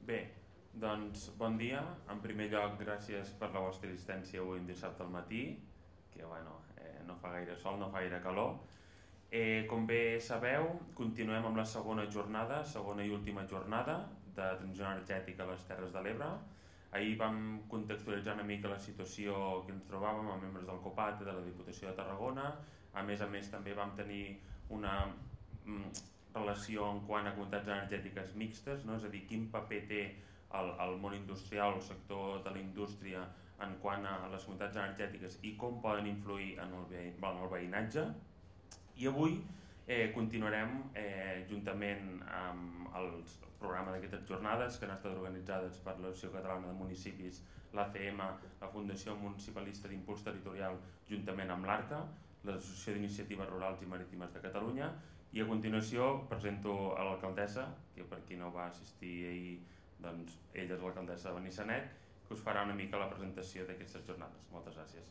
Bé, doncs bon dia. En primer lloc, gràcies per la vostra assistència avui en dissabte al matí, que no fa gaire sol, no fa gaire calor. Com bé sabeu, continuem amb la segona i última jornada de transició energètica a les Terres de l'Ebre. Ahir vam contextualitzar una mica la situació que ens trobàvem amb membres del COPAT de la Diputació de Tarragona. A més també vam tenir una relació en quant a comunitats energètiques mixtes, no? És a dir, quin paper té el món industrial, el sector de la indústria en quant a les comunitats energètiques i com poden influir en el veïnatge. I avui continuarem juntament amb el programa d'aquestes jornades que han estat organitzades per l'Associació Catalana de Municipis, l'ACM, la Fundació Municipalista d'Impuls Territorial, juntament amb l'ARCA, l'Associació d'Iniciatives Rurals i Marítimes de Catalunya, i a continuació presento a l'alcaldessa, que per qui no va assistir ahir, doncs ella és l'alcaldessa de Benissanet, que us farà una mica la presentació d'aquestes jornades. Moltes gràcies.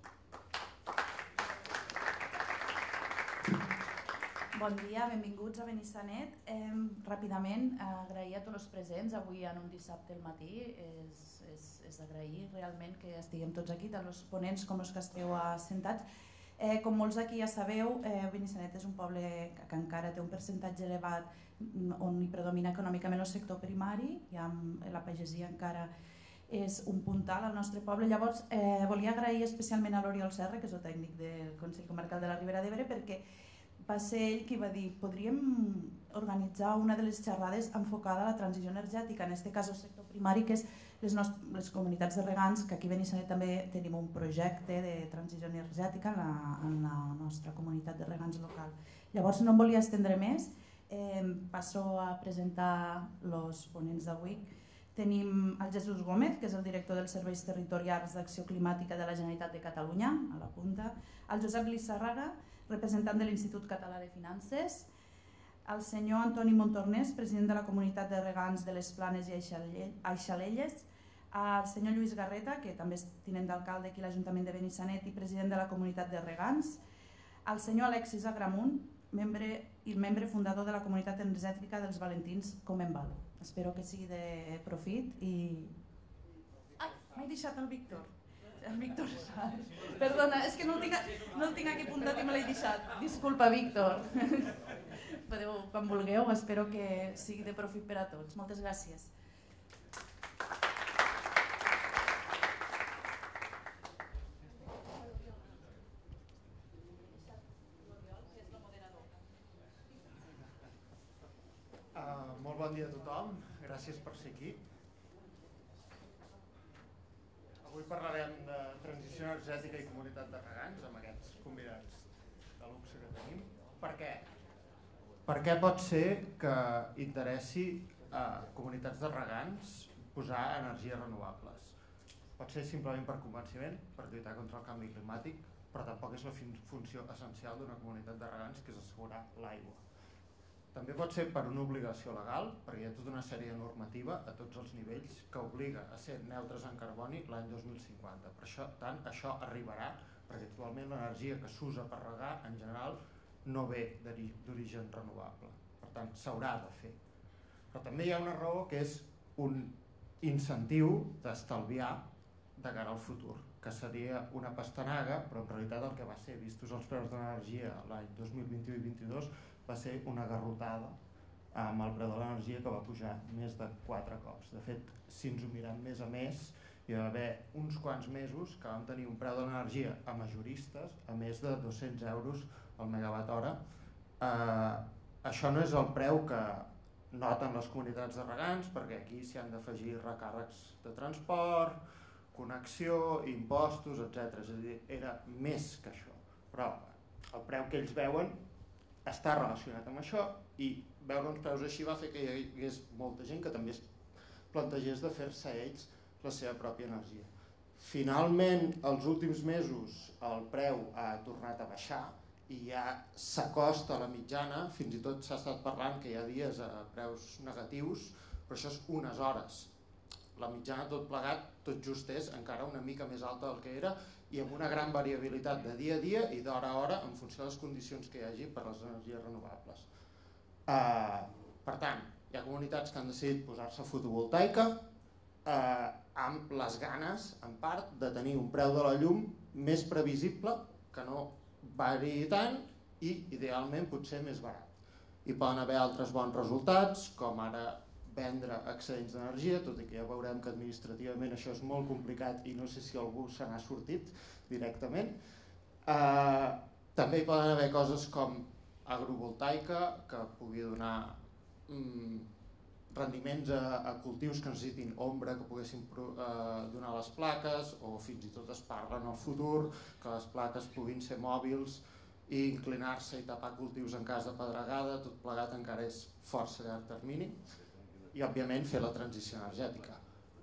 Bon dia, benvinguts a Benissanet. Ràpidament, agrair a tots els presents avui en un dissabte al matí. És d'agrair realment que estiguem tots aquí, tant els ponents com els que esteu assentats. Com molts aquí ja sabeu, Benissanet és un poble que encara té un percentatge elevat on hi predomina econòmicament el sector primari, i la pagesia encara és un puntal al nostre poble. Llavors, volia agrair especialment a l'Oriol Serra, que és el tècnic del Consell Comarcal de la Ribera d'Ebre, perquè va ser ell qui va dir podríem organitzar una de les xerrades enfocada a la transició energètica, en aquest cas el sector primari, que és les comunitats de regants, que aquí a Benissanet també tenim un projecte de transició energètica en la nostra comunitat de regants local. Llavors no em volia estendre més, passo a presentar els ponents d'avui. Tenim el Jesús Gómez, que és el director dels Serveis Territorials d'Acció Climàtica de la Generalitat de Catalunya, a la punta, el Josep Lissàrraga, representant de l'Institut Català de Finances, el senyor Antoni Montornès, president de la Comunitat de Regants de les Planes i Aixalelles, el senyor Lluís Garreta, que també és tinent d'alcalde aquí a l'Ajuntament de Benissanet i president de la Comunitat de Regants, el senyor Alexis Agramunt, membre fundador de la Comunitat Energètica dels Valentins Comenval. Espero que sigui de profit i... Ai, m'he deixat el Víctor. El Víctor Sanz. Perdona, és que no el tinc aquí apuntat i me l'he deixat. Disculpa, Víctor. Podeu, quan vulgueu, espero que sigui de profit per a tots. Moltes gràcies. Molt bon dia a tothom, gràcies per ser aquí. Avui parlarem de transició energètica i comunitat de regants amb aquests convidats de luxe que tenim. Per què? Per què pot ser que interessi a comunitats de regants posar energies renovables? Pot ser simplement per convenciment, per lluitar contra el canvi climàtic, però tampoc és la funció essencial d'una comunitat de regants, que és assegurar l'aigua. També pot ser per una obligació legal, perquè hi ha tota una sèrie de normativa a tots els nivells que obliga a ser neutres en carboni l'any 2050. Per tant, això arribarà, perquè actualment l'energia que s'usa per regar en general no ve d'origen renovable. Per tant, s'haurà de fer. Però també hi ha una raó que és un incentiu d'estalviar de cara al futur, que seria una pastanaga, però en realitat el que va ser, vistos els preus de l'energia l'any 2021 i 2022, va ser una garrotada amb el preu de l'energia que va pujar més de 4 cops. De fet, si ens ho mirem més a més, hi va haver uns quants mesos que vam tenir un preu de l'energia a majoristes a més de 200 euros al megawatt hora. Això no és el preu que noten les comunitats de regants, perquè aquí s'hi han d'afegir recàrrecs de transport, connexió, impostos, etc. És a dir, era més que això. Però el preu que ells veuen està relacionat amb això i veure uns preus així va fer que hi hagués molta gent que també es plantegés de fer-se ells la seva pròpia energia. Finalment, els últims mesos el preu ha tornat a baixar i ja s'acosta a la mitjana, fins i tot s'ha estat parlant que hi ha dies a preus negatius, però això és unes hores. La mitjana tot plegat, tot just és encara una mica més alta del que era i amb una gran variabilitat de dia a dia i d'hora a hora en funció de les condicions que hi hagi per a les energies renovables. Per tant, Hi ha comunitats que han decidit posar-se fotovoltaica amb les ganes, en part, de tenir un preu de la llum més previsible, que no variï tant i, idealment, potser més barat. Hi poden haver altres bons resultats, com ara vendre excedents d'energia, tot i que ja veurem que administrativament això és molt complicat i no sé si algú se n'ha sortit directament. També hi poden haver coses com agrovoltaica, que pugui donar rendiments a cultius que necessitin ombra, que poguessin donar les plaques, o fins i tot es parla en el futur que les plaques puguin ser mòbils i inclinar-se i tapar cultius en cas de pedregada. Tot plegat encara és força llarg termini. I, òbviament, fer la transició energètica.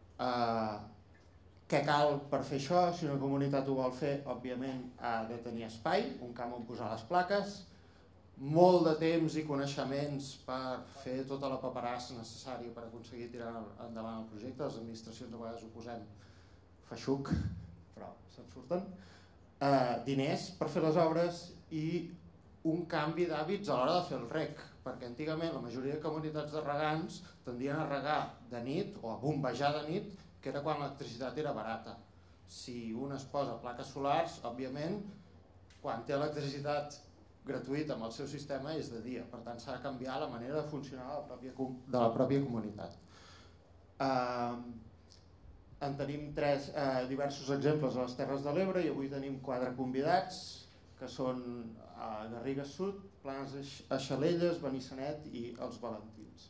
Què cal per fer això? Si una comunitat ho vol fer, òbviament ha de tenir espai, un camp on posar les plaques, molt de temps i coneixements per fer tota la paperassa necessària per aconseguir tirar endavant el projecte. Les administracions a vegades ho posem feixuc, però se'n surten. Diners per fer les obres i un canvi d'hàbits a l'hora de fer el reg, perquè antigament la majoria de comunitats de regants tendien a regar de nit o a bombejar de nit, que era quan l'electricitat era barata. Si un es posa plaques solars, òbviament, quan té electricitat gratuïta amb el seu sistema és de dia, per tant s'ha de canviar la manera de funcionar de la pròpia comunitat. En tenim diversos exemples a les Terres de l'Ebre i avui tenim 4 convidats, que són Garrigues Sud, Planes Eixalelles, Benissanet i els Valentins.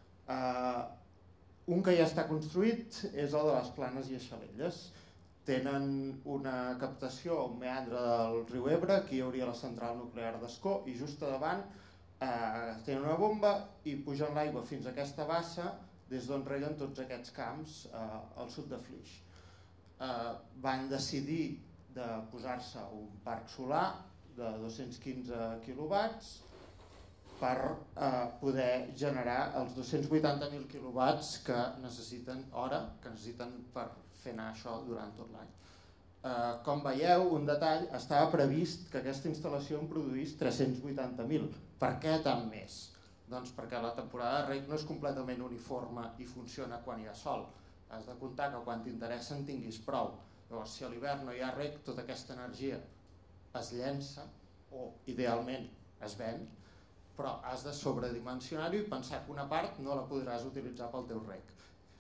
Un que ja està construït és el de les Planes i Eixalelles. Tenen una captació, un meandre del riu Ebre, aquí hi hauria la central nuclear d'Ascó, i just a davant tenen una bomba i pugen l'aigua fins a aquesta bassa, des d'on reguen tots aquests camps al sud de Flix. Van decidir de posar-se un parc solar de 215 quilowatts per poder generar els 280.000 quilowatts que necessiten per fer anar això durant tot l'any. Com veieu, un detall, estava previst que aquesta instal·lació en produís 380.000. Per què tant més? Doncs perquè la temporada de reg no és completament uniforme i funciona quan hi ha sol. Has de comptar que quan t'interessa en tinguis prou. Llavors, si a l'hivern no hi ha reg, tota aquesta energia es llença o, idealment, es ven, però has de sobredimensionar-ho i pensar que una part no la podràs utilitzar pel teu reg.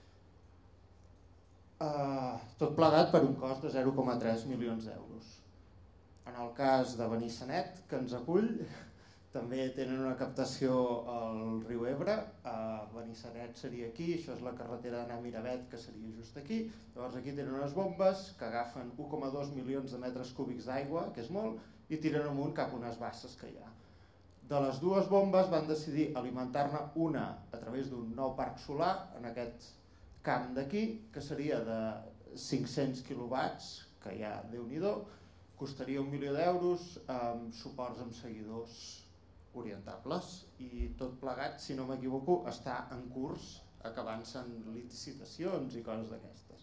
Tot plegat per un cost de 0,3 milions d'euros. En el cas de Benissanet, que ens acull, també tenen una captació al riu Ebre. Benissanet seria aquí, això és la carretera d'anar a Miravet, que seria just aquí. Llavors aquí tenen unes bombes que agafen 1,2 milions de metres cúbics d'aigua, que és molt, i tiren amunt cap a unes basses que hi ha. De les dues bombes van decidir alimentar-ne una a través d'un nou parc solar en aquest camp d'aquí, que seria de 500 quilowatts, que ja Déu-n'hi-do, costaria 1 milió d'euros, amb suports amb seguidors orientables, i tot plegat, si no m'equivoco, està en curs, acabant-se en licitacions i coses d'aquestes.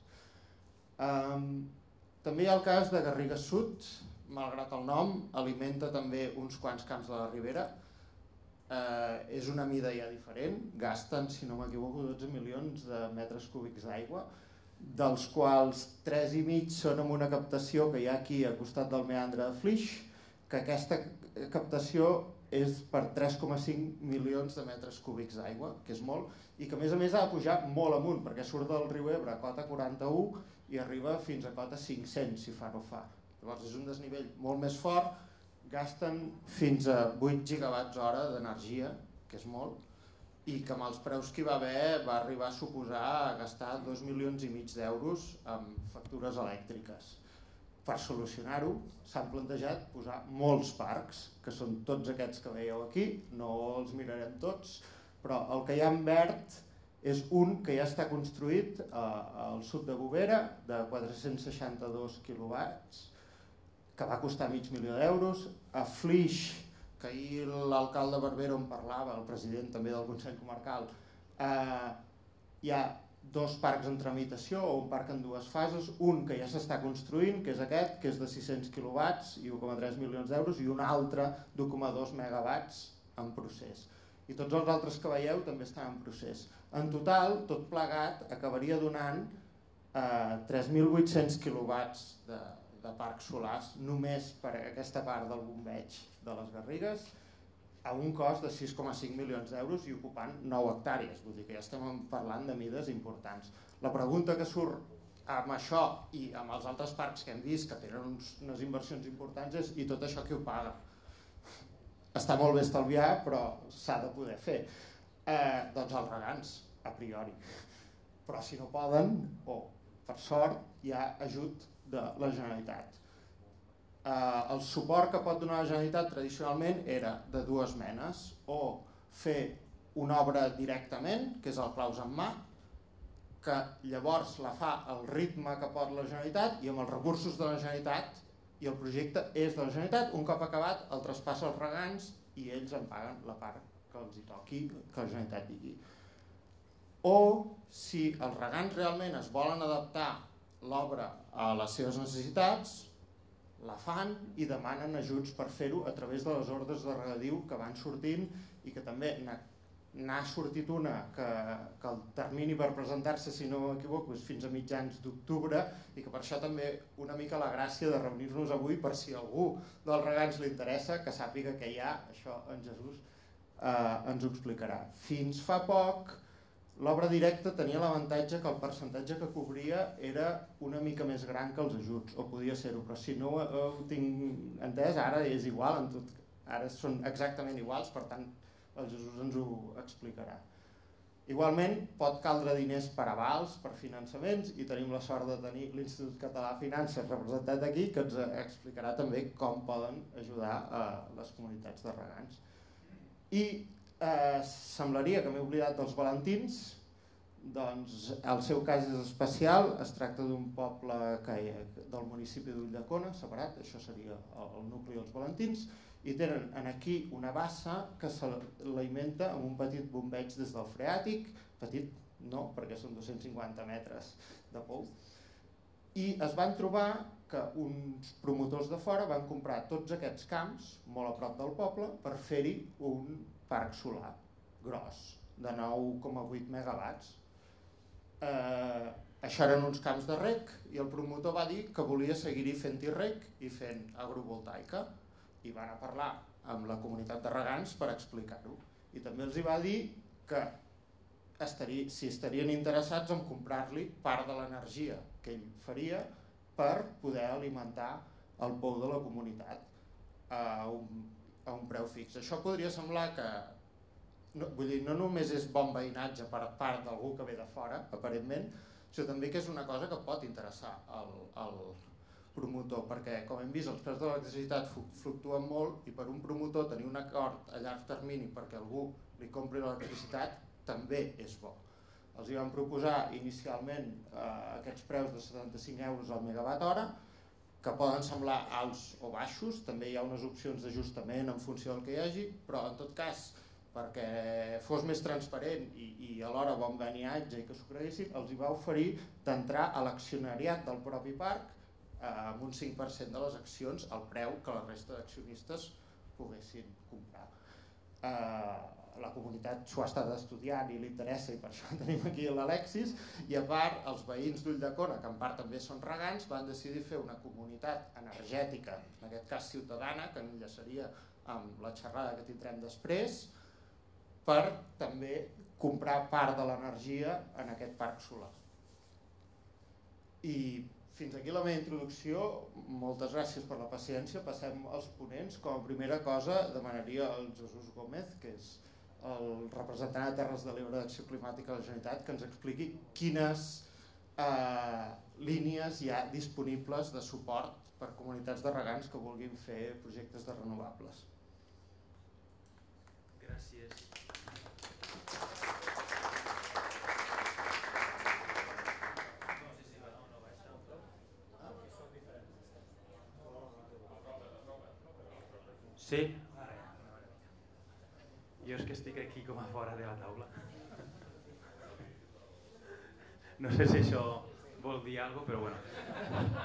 També hi ha el cas de Garrigues Sud, malgrat el nom, alimenta també uns quants camps de la Ribera. És una mida ja diferent, gasten, si no m'equivoco, 12 milions de metres cúbics d'aigua, dels quals 3,5 són amb una captació que hi ha aquí al costat del meandre de Flix, que aquesta captació és per 3,5 milions de metres cúbics d'aigua, que és molt, i que a més ha de pujar molt amunt, perquè surt del riu Ebre a cota 41 i arriba fins a cota 500, si fa no fa. Llavors és un desnivell molt més fort, gasten fins a 8 gigawatts hora d'energia, que és molt, i que amb els preus que hi va haver va arribar a suposar gastar 2,5 milions d'euros en factures elèctriques. Per solucionar-ho s'han plantejat posar molts parcs, que són tots aquests que veieu aquí, no els mirarem tots, però el que hi ha en verd és un que ja està construït al sud de Bovera, de 462 quilowatts, que va costar mig milió d'euros. A Flix, que ahir l'alcalde Barbero en parlava, el president també del Consell Comarcal, hi ha 2 parcs en tramitació, o un parc en 2 fases, un que ja s'està construint, que és aquest, que és de 600 quilowatts i 1,3 milions d'euros, i un altre d'1,2 megawatts en procés. i tots els altres que veieu també estan en procés. En total, tot plegat, acabaria donant 3.800 quilowatts de parcs solars només per aquesta part del bombeig de les Garrigues, a un cost de 6,5 milions d'euros i ocupant 9 hectàrees, vull dir que ja estem parlant de mides importants. La pregunta que surt amb això i amb els altres parcs que hem vist que tenen unes inversions importants és: i tot això qui ho paga? Està molt bé estalviar, però s'ha de poder fer. Doncs els regants, a priori. Però si no poden, o per sort, hi ha ajut de la Generalitat. El suport que pot donar la Generalitat tradicionalment era de dues menes: o fer una obra directament, que és el claus en mà, que llavors la fa al ritme que pot la Generalitat i amb els recursos de la Generalitat, i el projecte és de la Generalitat, un cop acabat el traspassa als regants i ells en paguen la part que els hi toqui, que la Generalitat digui. O si els regants realment es volen adaptar l'obra a les seves necessitats, la fan i demanen ajuts per fer-ho a través de les ordres de regadiu que van sortint, i que també n'ha sortit una que el termini per presentar-se, si no m'equivoco, és fins a mitjans d'octubre, i que per això també una mica la gràcia de reunir-nos avui, per si algú dels regants li interessa, que sàpiga que hi ha, això en Jesús ens ho explicarà. Fins fa poc l'obra directa tenia l'avantatge que el percentatge que cobria era una mica més gran que els ajuts, o podia ser-ho, però si no ho tinc entès, ara és igual, ara són exactament iguals, per tant el Jesús ens ho explicarà. Igualment pot caldre diners per avals, per finançaments, i tenim la sort de tenir l'Institut Català de Finances representat aquí, que ens explicarà també com poden ajudar a les comunitats de regants. I semblaria que m'he oblidat dels Valentins. Doncs el seu cas és especial, es tracta d'un poble del municipi d'Ulldecona, separat, això seria el nucli dels Valentins, i tenen aquí una bassa que s'alimenta amb un petit bombeig des del freàtic, petit no, perquè són 250 metres de pou, i es van trobar que uns promotors de fora van comprar tots aquests camps, molt a prop del poble, per fer-hi un parc solar gros, de 9,8 megawatts. Això eren uns camps de reg, i el promotor va dir que volia seguir-hi fent-hi reg i fent agrovoltaica, i van a parlar amb la comunitat de regants per explicar-ho. I també els hi va dir que si estarien interessats en comprar-li part de l'energia que ell faria per poder alimentar el pou de la comunitat a un preu fix. Això podria semblar que no només és bon veïnatge per part d'algú que ve de fora, aparentment, sinó també que és una cosa que pot interessar al promotor, perquè com hem vist els preus de l'electricitat fluctuen molt, i per un promotor tenir un acord a llarg termini perquè algú li compri l'electricitat també és bo. Els hi van proposar inicialment aquests preus de 75 euros al megawatt hora, que poden semblar alts o baixos, també hi ha unes opcions d'ajustament en funció del que hi hagi, però en tot cas, perquè fos més transparent i alhora bon veniatge i que s'ho creguessin, els hi va oferir d'entrar a l'accionariat del propi parc amb un 5% de les accions al preu que la resta d'accionistes poguessin comprar. La comunitat s'ho ha estat estudiant i li interessa, i per això tenim aquí l'Alexis, i a part els veïns d'Ulldecona, que en part també són regants, van decidir fer una comunitat energètica, en aquest cas ciutadana, que enllaçaria amb la xerrada que tindrem després, per també comprar part de l'energia en aquest parc solar. I fins aquí la meva introducció. Moltes gràcies per la paciència. Passem als ponents. Com a primera cosa demanaria al Jesús Gómez, que és el representant de Terres de l'Ebre d'Acció Climàtica de la Generalitat, que ens expliqui quines línies hi ha disponibles de suport per comunitats de regants que vulguin fer projectes de renovables. Gràcies. Sí? Jo és que estic aquí com a fora de la taula. No sé si això vol dir alguna cosa, però bueno.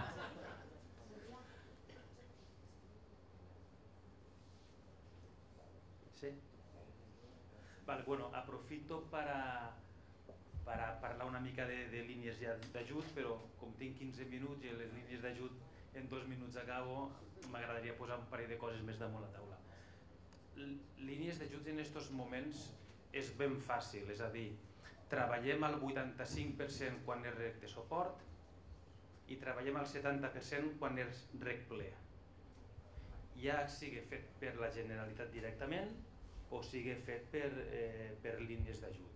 Sí? Vale, bueno, aprofito para parlar una mica de línies d'ajut, però com tinc 15 minuts i les línies d'ajut en 2 minuts acabo, m'agradaria posar un parell de coses més damunt la taula. Línies d'ajuts en aquests moments és ben fàcil, és a dir, treballem al 85% quan és rec de suport i treballem al 70% quan és rec ple. Ja sigui fet per la Generalitat directament o sigui fet per línies d'ajut.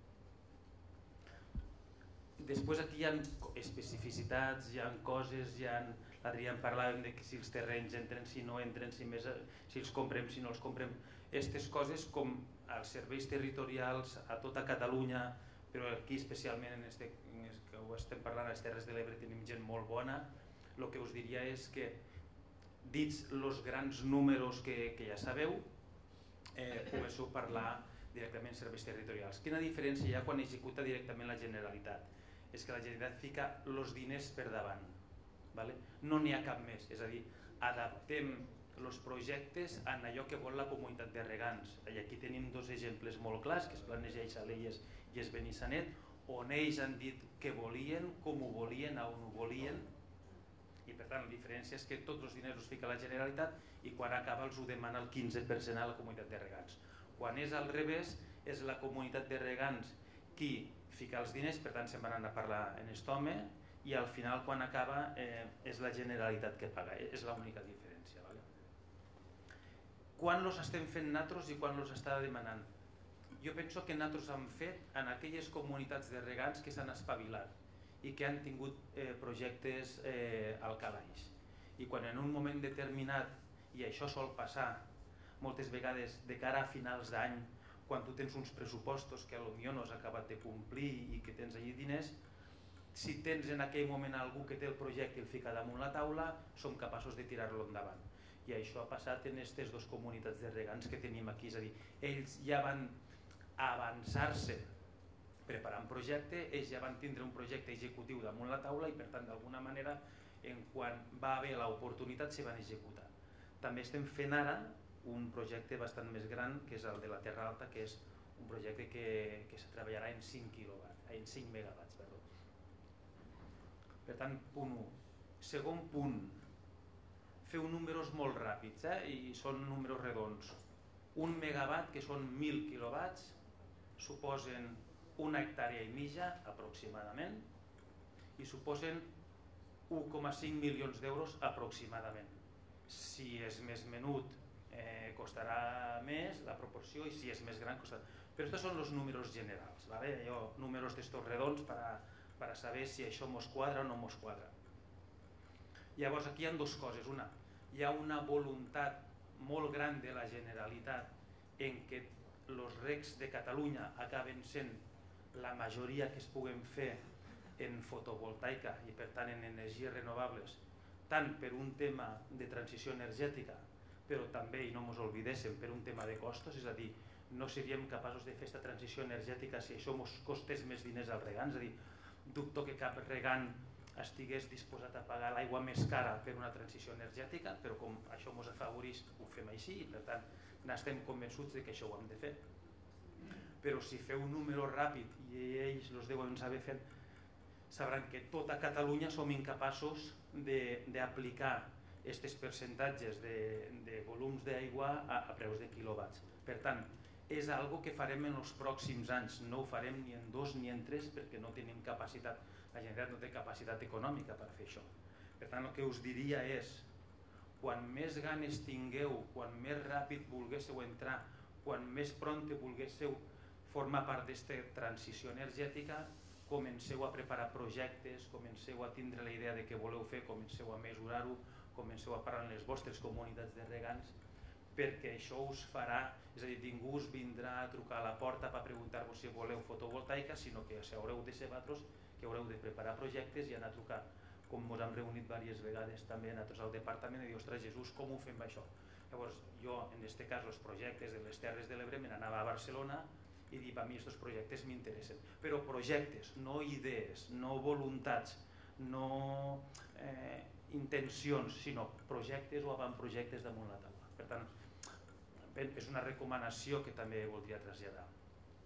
Després aquí hi ha especificitats, hi ha coses, l'Adrià en parlàvem de si els terrenys entren, si no entren, si els comprem, si no els comprem. Aquestes coses com els serveis territorials a tota Catalunya, però aquí especialment que ho estem parlant a les Terres de l'Ebre tenim gent molt bona, el que us diria és que dits els grans números que ja sabeu, poguéssiu parlar directament serveis territorials. Quina diferència hi ha quan executa directament la Generalitat? És que la Generalitat fica els diners per davant. No n'hi ha cap més, és a dir, adaptem els projectes en allò que vol la comunitat de regants. I aquí tenim 2 exemples molt clars, que és Planejeix Alelles i és Benissanet, on ells han dit què volien, com ho volien, on ho volien, i per tant la diferència és que tots els diners els fica la Generalitat i quan acaba els ho demana el 15% a la comunitat de regants. Quan és al revés, és la comunitat de regants qui fica els diners, per tant se'n van anar a parlar en estome, i al final quan acaba és la Generalitat que paga, és l'única diferència. Quan els estem fent nosaltres i quan els està demanant? Jo penso que nosaltres hem fet en aquelles comunitats de regants que s'han espavilat i que han tingut projectes al calaix. I quan en un moment determinat, i això sol passar moltes vegades de cara a finals d'any, quan tu tens uns pressupostos que potser no has acabat de complir i que tens allí diners, si tens en aquell moment algú que té el projecte i el fica damunt la taula, som capaços de tirar-lo endavant. I això ha passat en aquestes 2 comunitats de regants que tenim aquí, és a dir, ells ja van avançar-se preparant projecte, ells ja van tindre un projecte executiu damunt la taula i per tant d'alguna manera quan va haver l'oportunitat se van executar. També estem fent ara un projecte bastant més gran que és el de la Terra Alta, que és un projecte que se treballarà en 5 megawatts. Per tant, punt 1. Segon punt, feu números molt ràpids i són números redons. 1 megawatt, que són 1.000 quilowatts, suposen 1 hectàrea i mitja aproximadament i suposen 1,5 milions d'euros aproximadament. Si és més menut costarà més la proporció i si és més gran costarà. Però aquests són els números generals, números d'estos redons per a saber si això mos quadra o no mos quadra. Llavors aquí hi ha 2 coses. Una, hi ha una voluntat molt gran de la Generalitat en què els recs de Catalunya acaben sent la majoria que es puguen fer en fotovoltaica i per tant en energies renovables, tant per un tema de transició energètica, però també, i no ens oblidéssim, per un tema de costos, és a dir, no seríem capaços de fer aquesta transició energètica si això ens costés més diners als regants, és a dir, dubto que cap regant estigués disposat a pagar l'aigua més cara per una transició energètica, però com això ens afavoreix, ho fem així i per tant n'estem convençuts que això ho hem de fer. Però si feu un número ràpid i ells els deuen saber fer, sabran que tota Catalunya som incapaços d'aplicar aquests percentatges de volums d'aigua a preus de quilowatts. Per tant, és algo que farem en els pròxims anys, no ho farem ni en 2 ni en 3 perquè no tenim capacitat, la Generalitat no té capacitat econòmica per fer això. Per tant, el que us diria és, quan més ganes tingueu, quan més ràpid volguéssiu entrar, quan més prompte volguéssiu formar part d'aquesta transició energètica, comenceu a preparar projectes, comenceu a tindre la idea de què voleu fer, comenceu a mesurar-ho, comenceu a parlar en les vostres comunitats de regants, perquè això us farà, és a dir, ningú us vindrà a trucar a la porta per preguntar-vos si voleu fotovoltaica, sinó que haureu de ser vosaltres que haureu de preparar projectes i anar a trucar, com ens hem reunit diverses vegades també nosaltres al departament i dir, ostres Jesús, com ho fem això? Llavors jo, en aquest cas, els projectes de les Terres de l'Ebre me n'anava a Barcelona i dir, a mi aquests projectes m'interessen, però projectes, no idees, no voluntats, no intencions, sinó projectes o avantprojectes damunt la taula. Per tant, és una recomanació que també voldria traslladar.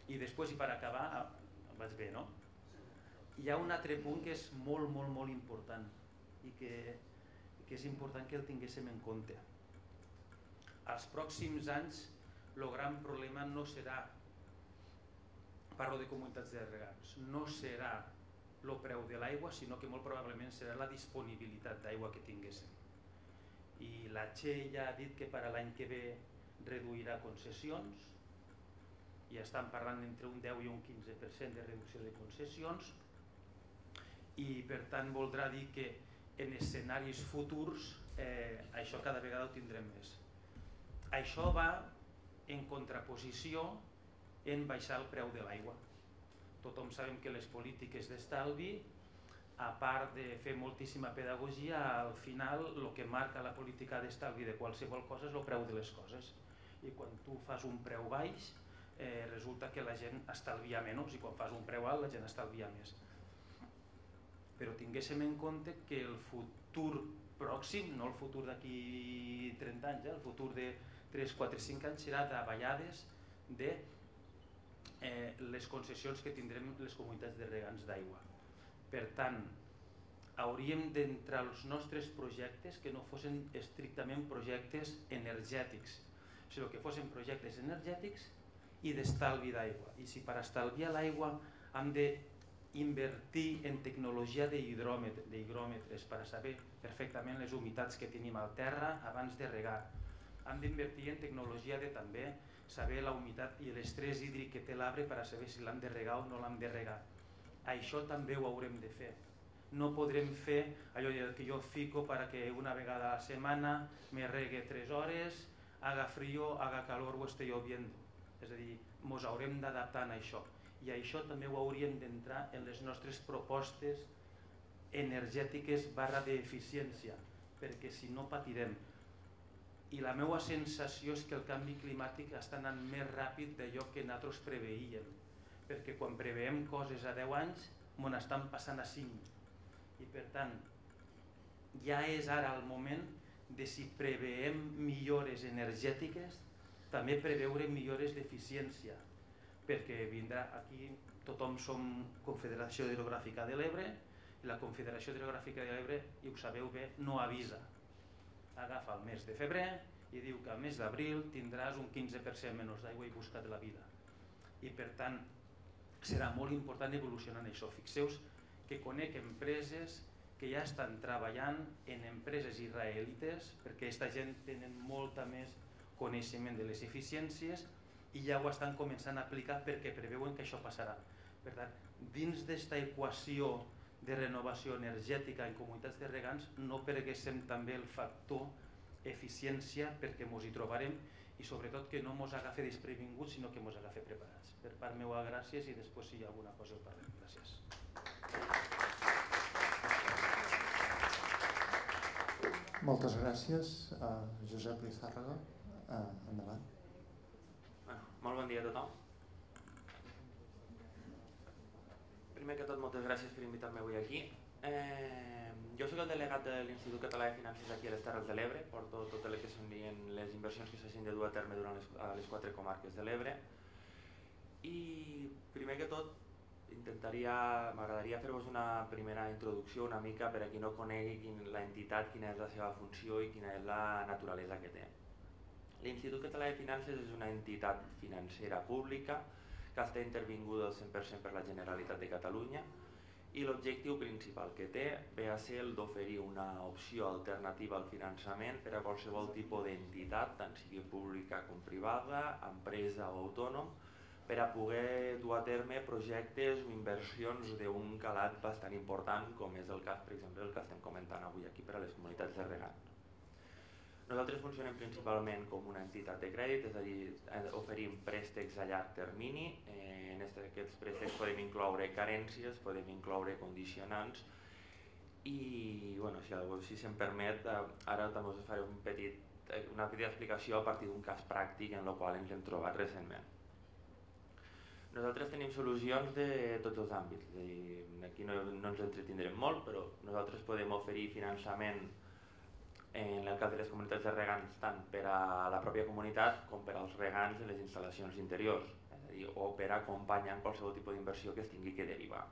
I després, i per acabar, vaig bé, no? Hi ha un altre punt que és molt, molt, molt important i que és important que el tinguéssim en compte. Als pròxims anys el gran problema no serà, parlo de comunitats de regants, no serà el preu de l'aigua, sinó que molt probablement serà la disponibilitat d'aigua que tinguéssim. I la Che ja ha dit que per a l'any que ve reduirà concessions, i estan parlant entre un 10 i un 15% de reducció de concessions, i per tant voldrà dir que en escenaris futurs això cada vegada ho tindrem més. Això va en contraposició en baixar el preu de l'aigua. Tothom sabem que les polítiques d'estalvi, a part de fer moltíssima pedagogia, al final el que marca la política d'estalvi de qualsevol cosa és el preu de les coses. I quan tu fas un preu baix, resulta que la gent estalvia menys, i quan fas un preu alt la gent estalvia més. Però tinguéssim en compte que el futur pròxim, no el futur d'aquí 30 anys, el futur de 3, 4, 5 anys serà davallades de les concessions que tindrem les comunitats de regants d'aigua. Per tant, hauríem d'entrar als nostres projectes que no fossin estrictament projectes energètics, sinó que fossin projectes energètics i d'estalvi d'aigua. I si per estalviar l'aigua hem d'invertir en tecnologia d'higròmetres per saber perfectament les humitats que tenim al terra abans de regar, hem d'invertir en tecnologia de també saber la humitat i l'estrès hídric que té l'arbre per saber si l'hem de regar o no l'hem de regar. Això també ho haurem de fer. No podrem fer allò que jo fico perquè una vegada a la setmana me regue 3 hores, haga frío, haga calor, ho estigui viendo. És a dir, ens haurem d'adaptar a això. I això també ho hauríem d'entrar en les nostres propostes energètiques / d'eficiència, perquè si no patirem. I la meva sensació és que el canvi climàtic està anant més ràpid d'allò que nosaltres preveíem, perquè quan preveiem coses a 10 anys m'ho estan passant a 5. I per tant, ja és ara el moment de si preveiem millores energètiques, també preveure millores d'eficiència, perquè vindrà aquí, tothom som Confederació Hidrogràfica de l'Ebre, i la Confederació Hidrogràfica de l'Ebre, i ho sabeu bé, no avisa. Agafa el mes de febrer i diu que al mes d'abril tindràs un 15% menys d'aigua i busca't la vida. I per tant, serà molt important evolucionar en això. Fixeu-vos que conec empreses que ja estan treballant en empreses israelites, perquè aquesta gent tenen molta més coneixement de les eficiències i ja ho estan començant a aplicar perquè preveuen que això passarà. Per tant, dins d'esta equació de renovació energètica en comunitats de regants no perguéssim també el factor eficiència, perquè ens hi trobarem i sobretot que no ens agafi desprevinguts sinó que ens agafi preparats. Per part meva, gràcies, i després si hi ha alguna cosa ho parlem. Gràcies. Moltes gràcies. Josep Lizárraga, endavant. Molt bon dia a tothom. Primer que tot, moltes gràcies per invitar-me avui aquí. Jo soc el delegat de l'Institut Català de Finances aquí a les Terres de l'Ebre, porto tot el que són les inversions que s'hagin de dur a terme durant les 4 comarques de l'Ebre. I primer que tot, m'agradaria fer-vos una primera introducció una mica per a qui no conegui l'entitat, quina és la seva funció i quina és la naturalesa que té. L'Institut Català de Finances és una entitat financera pública que està intervinguda al 100% per la Generalitat de Catalunya i l'objectiu principal que té ve a ser el d'oferir una opció alternativa al finançament per a qualsevol tipus d'entitat, tant sigui pública com privada, empresa o autònom, per a poder dur a terme projectes o inversions d'un calat bastant important, com és el cas, per exemple, el que estem comentant avui aquí per a les comunitats de regants. Nosaltres funcionem principalment com una entitat de crèdit, és a dir, oferim préstecs a llarg termini. En aquests préstecs podem incloure carències, podem incloure condicionants i, si se'm permet, ara també us faré una petita explicació a partir d'un cas pràctic en el qual ens hem trobat recentment. Nosaltres tenim solucions de tots els àmbits, és a dir, aquí no ens entretindrem molt, però nosaltres podem oferir finançament en el cas de les comunitats de regants tant per a la pròpia comunitat com per als regants de les instal·lacions interiors. És a o per acompanyar en qualsevol tipus d'inversió que es tingui que derivar.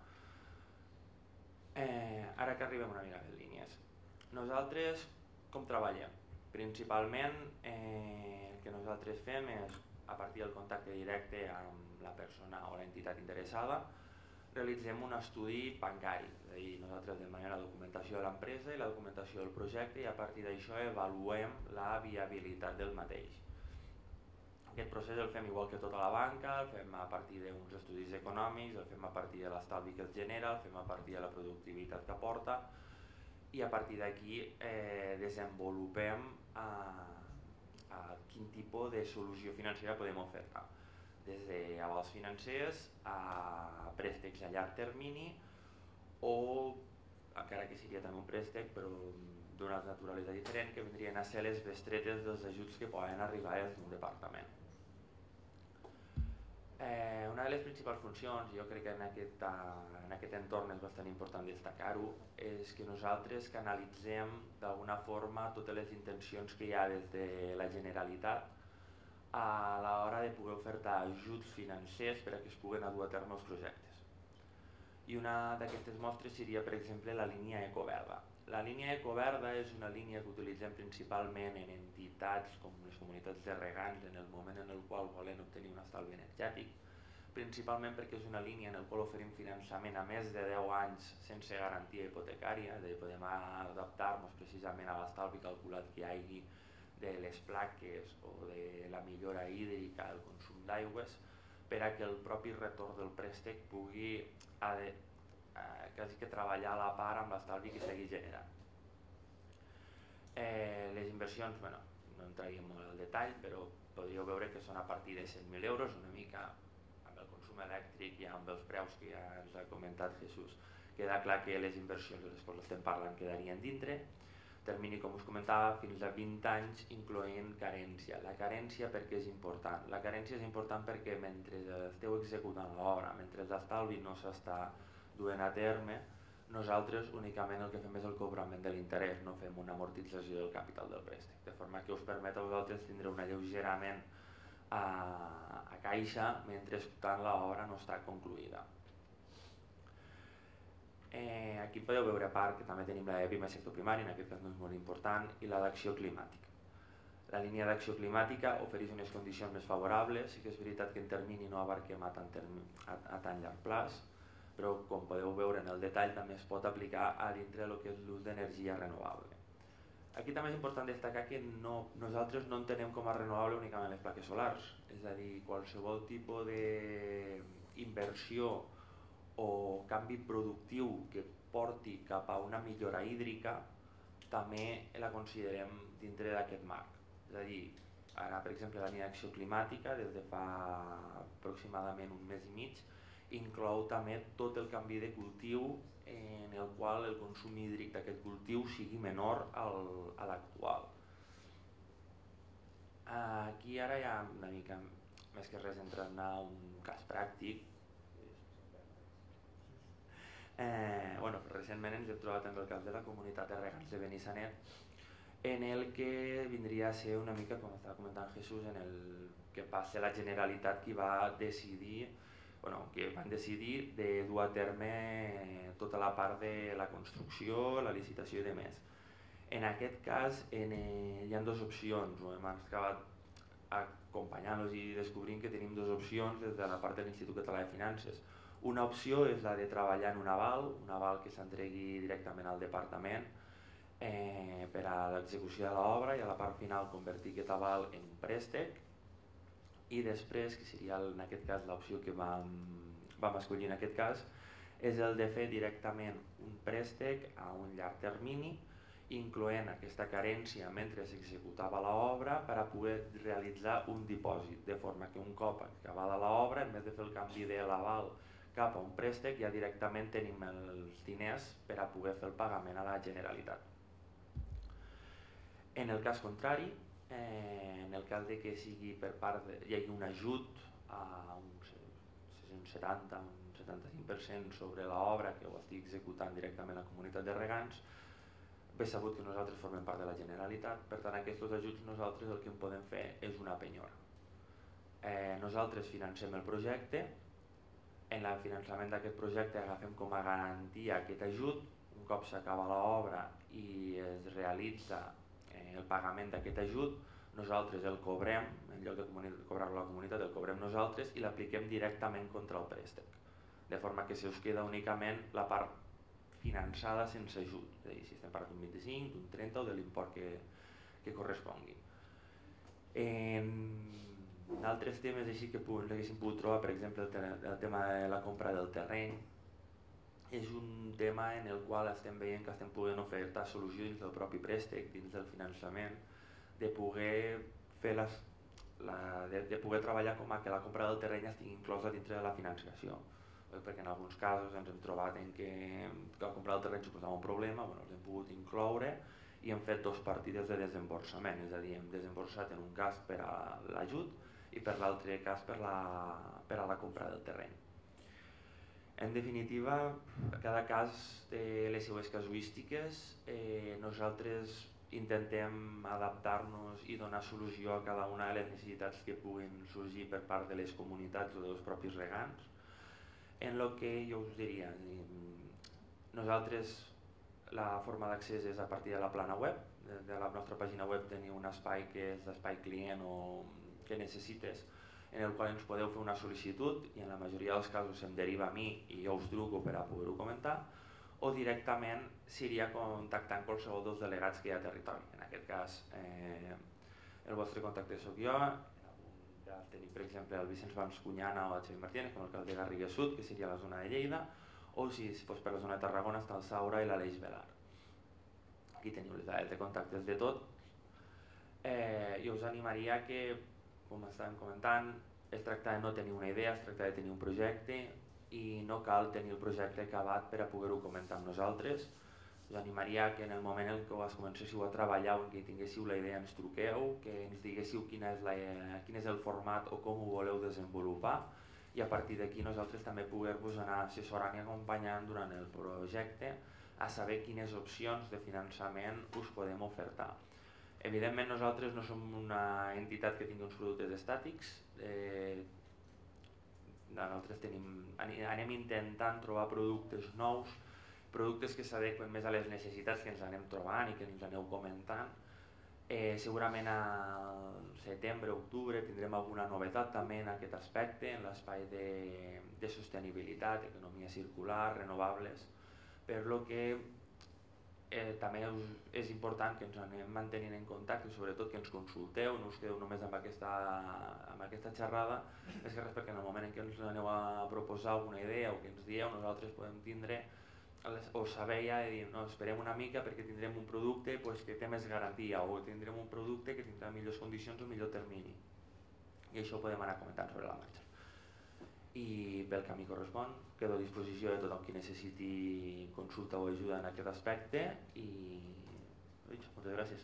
Ara que arribem una mica a les línies. Nosaltres com treballem? Principalment el que nosaltres fem és, a partir del contacte directe amb la persona o l'entitat interessada, realitzem un estudi bancari, és a dir, nosaltres demanem la documentació de l'empresa i la documentació del projecte i a partir d'això avaluem la viabilitat del mateix. Aquest procés el fem igual que tota la banca, el fem a partir d'uns estudis econòmics, el fem a partir de l'estalvi que es genera, el fem a partir de la productivitat que aporta i a partir d'aquí desenvolupem quin tipus de solució financera podem ofertar, des d'avals financers a préstecs a llarg termini o, encara que seria també un préstec però d'una naturalesa diferent, que vindrien a ser les bestretes dels ajuts que poden arribar des d'un departament. Una de les principals funcions, jo crec que en aquest entorn és bastant important destacar-ho, és que nosaltres canalitzem d'alguna forma totes les intencions que hi ha des de la Generalitat a l'hora de poder ofertar ajuts financers per a que es puguen dur a terme els projectes. I una d'aquestes mostres seria, per exemple, la línia Ecoverda. La línia Ecoverda és una línia que utilitzem principalment en entitats com les comunitats de regants en el moment en el qual volen obtenir un estalvi energètic, principalment perquè és una línia en la qual oferim finançament a més de 10 anys sense garantia hipotecària, és a dir, podem adaptar-nos precisament a l'estalvi calculat que hi hagi de les plaques o de la millora hídrica, el consum d'aigües, per a que el propi retorn del préstec pugui quasi que treballar a la part amb l'estalvi que s'hagi generat. Les inversions, bueno, no entraríem molt al detall, però podríeu veure que són a partir de 100.000 euros, una mica amb el consum elèctric i amb els preus que ja ens ha comentat Jesús. Queda clar que les inversions de les quals estem parlant quedarien dintre. Termini, com us comentava, fins a 20 anys incloent carència. La carència per què és important? La carència és important perquè mentre esteu executant l'obra, mentre l'estalvi no s'està duent a terme, nosaltres únicament el que fem és el cobrament de l'interès, no fem una amortització del capital del préstec, de forma que us permet a vosaltres tindre un alleugerament a caixa mentre tant l'obra no està concluïda. Aquí podeu veure a part que també tenim la EPIMA sector primari, en aquest cas no és molt important, i la d'acció climàtica. La línia d'acció climàtica ofereix unes condicions més favorables, sí que és veritat que en termini no abarquem a tan llarg plaç, però com podeu veure en el detall també es pot aplicar a dintre del que és l'ús d'energia renovable. Aquí també és important destacar que nosaltres no entenem com a renovable únicament les plaques solars, és a dir, qualsevol tipus d'inversió o canvi productiu que porti cap a una millora hídrica també la considerem dintre d'aquest marc. És a dir, ara per exemple la línia d'acció climàtica des de fa aproximadament un mes i mig inclou també tot el canvi de cultiu en el qual el consum hídric d'aquest cultiu sigui menor a l'actual. Aquí ara ja una mica més que res entrant a un cas pràctic. Recentment ens hem trobat amb el cas de la comunitat de regants de Benissanet, en el que vindria a ser una mica, com estava comentant Jesús, en el que va ser la Generalitat qui va decidir que van decidir de dur a terme tota la part de la construcció, la licitació i demés. En aquest cas hi ha dues opcions, hem acabat acompanyant-los i descobrint que tenim dues opcions des de la part de l'Institut Català de Finances. Una opció és la de treballar en un aval que s'entregui directament al departament per a l'execució de l'obra i a la part final convertir aquest aval en un préstec, i després, que seria en aquest cas l'opció que vam escollir en aquest cas, és el de fer directament un préstec a un llarg termini, incloent aquesta carència mentre s'executava l'obra per a poder realitzar un dipòsit, de forma que un cop acabada l'obra, en vez de fer el canvi de l'aval cap a un préstec, ja directament tenim els diners per a poder fer el pagament a la Generalitat. En el cas contrari, en el cas de que sigui per part hi hagi un ajut a un 70, un 75% sobre l'obra que ho estigui executant directament la comunitat de regants, bé sabut que nosaltres formem part de la Generalitat, per tant aquests ajuts nosaltres el que en podem fer és una penyora. nosaltres financem el projecte, en el finançament d'aquest projecte agafem com a garantia aquest ajut, un cop s'acaba l'obra i es realitza el pagament d'aquest ajut, nosaltres el cobrem, en lloc de cobrar-lo a la comunitat, el cobrem nosaltres i l'apliquem directament contra el préstec, de forma que se us queda únicament la part finançada sense ajut, és a dir, si estem parlant d'un 25, d'un 30 o de l'import que correspongui. Altres temes així que haguéssim pogut trobar, per exemple el tema de la compra del terreny, és un tema en el qual estem veient que estem podent ofertar solució dins del propi préstec, dins del finançament, de poder treballar com a que la compra del terreny estigui inclosa dintre de la finançació, perquè en alguns casos ens hem trobat en que la compra del terreny suposava un problema, els hem pogut incloure i hem fet 2 partides de desemborsament, és a dir, hem desemborsat en un cas per a l'ajut i per l'altre cas per a la compra del terreny. En definitiva, cada cas té les seues casuístiques, nosaltres intentem adaptar-nos i donar solució a cada una de les necessitats que puguin sorgir per part de les comunitats o dels propis regants. En el que jo us diria, nosaltres la forma d'accés és a partir de la plana web, de la nostra pàgina web teniu un espai que és l'espai client o que necessites, en el qual ens podeu fer una sol·licitud i en la majoria dels casos em deriva a mi i jo us truco per a poder-ho comentar, o directament seria contactant qualsevol dels delegats que hi ha a territori. En aquest cas el vostre contacte sóc jo, ja tenim per exemple el Vicenç Bascuñana o el Xavi Martínez com el alcalde de Garriga Sud, que seria la zona de Lleida, o si fos per la zona de Tarragona està el Saura i l'Aleix Velar. Aquí teniu les dades de contactes de tot. Jo us animaria que, com estàvem comentant, es tracta de no tenir una idea, es tracta de tenir un projecte i no cal tenir el projecte acabat per a poder-ho comentar amb nosaltres. Us animaria que en el moment en què es comencéssiu a treballar o en què tinguéssiu la idea ens truqueu, que ens diguéssiu quin és el format o com ho voleu desenvolupar i a partir d'aquí nosaltres també poder-vos anar assessorant i acompanyant durant el projecte a saber quines opcions de finançament us podem ofertar. Evidentment nosaltres no som una entitat que tingui uns productes estàtics, nosaltres anem intentant trobar productes nous, productes que s'adequen més a les necessitats que ens anem trobant i que ens aneu comentant. Segurament al setembre, octubre tindrem alguna novetat també en aquest aspecte, en l'espai de sostenibilitat, economia circular, renovables, per lo que també és important que ens anem mantenint en contacte i sobretot que ens consulteu, no us quedeu només amb aquesta xerrada, és que respecte en el moment en què ens aneu a proposar alguna idea o que ens dieu, nosaltres podem tindre o saber ja de dir, no, esperem una mica perquè tindrem un producte que té més garantia o tindrem un producte que tindrà millors condicions o millor termini i això ho podem anar comentant sobre la marxa. I pel que a mi correspon, quedo a disposició de tothom qui necessiti consulta o ajuda en aquest aspecte i moltes gràcies.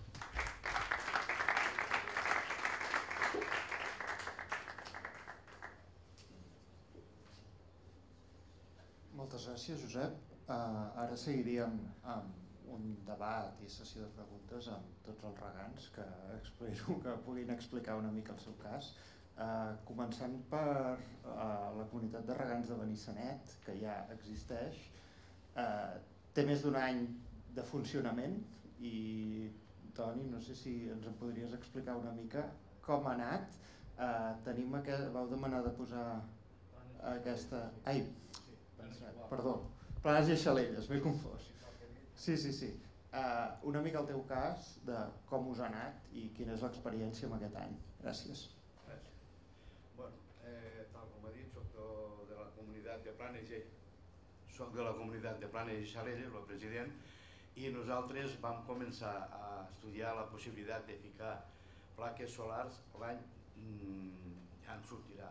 Moltes gràcies, Josep. Ara seguiríem amb un debat i sessió de preguntes amb tots els regants que espero que puguin explicar una mica el seu cas. Començant per la comunitat de regants de Benissanet, que ja existeix, té més d'un any de funcionament i, Toni, no sé si ens en podries explicar una mica com ha anat. Vau demanar de posar aquesta... Ai, perdó, Planes i Xalelles, m'he confós. Sí. Una mica el teu cas de com us ha anat i quina és l'experiència en aquest any. Gràcies. Tal com ha dit, soc de la comunitat de Planes i Xalelles, el president, i nosaltres vam començar a estudiar la possibilitat de ficar plaques solars l'any, ja en sortirà,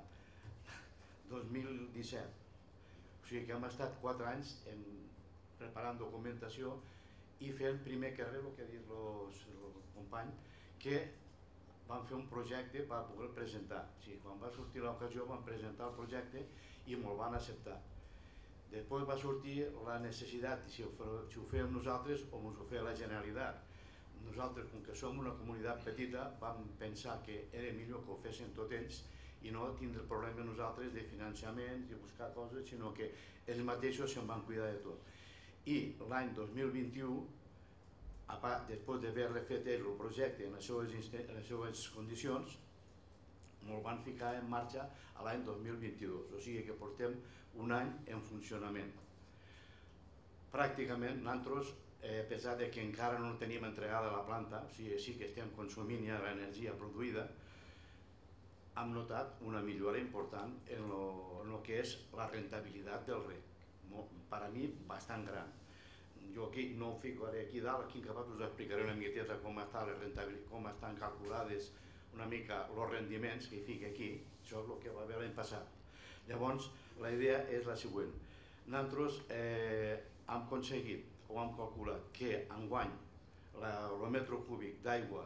2017. O sigui que hem estat 4 anys preparant documentació i fent primer que res el que ha dit el company, que vam fer un projecte per poder presentar. O sigui, quan va sortir l'ocasió vam presentar el projecte i me'l van acceptar. Després va sortir la necessitat, si ho fèiem nosaltres o ens ho feia la Generalitat. nosaltres, com que som una comunitat petita, vam pensar que era millor que ho fessin tot ells i no tindre problemes nosaltres de finançament, de buscar coses, sinó que ells mateixos se'n van cuidar de tot. I l'any 2021, després d'haver fet ells el projecte en les seues condicions, ens van ficar en marxa a l'any 2022, o sigui que portem un any en funcionament. Pràcticament nosaltres, a pesar que encara no tenim entregada la planta, o sigui, sí que estem consumint ja l'energia produïda, hem notat una millora important en el que és la rentabilitat del reg. Per a mi, bastant gran. Jo aquí no ho ficaré aquí dalt, aquí capaz us explicaré una miqueta com estan calculades una mica els rendiments que hi fica aquí. Això és el que va haver l'any passat. Llavors, la idea és la següent. Nosaltres hem aconseguit, o hem calculat, que enguany el metre cúbic d'aigua,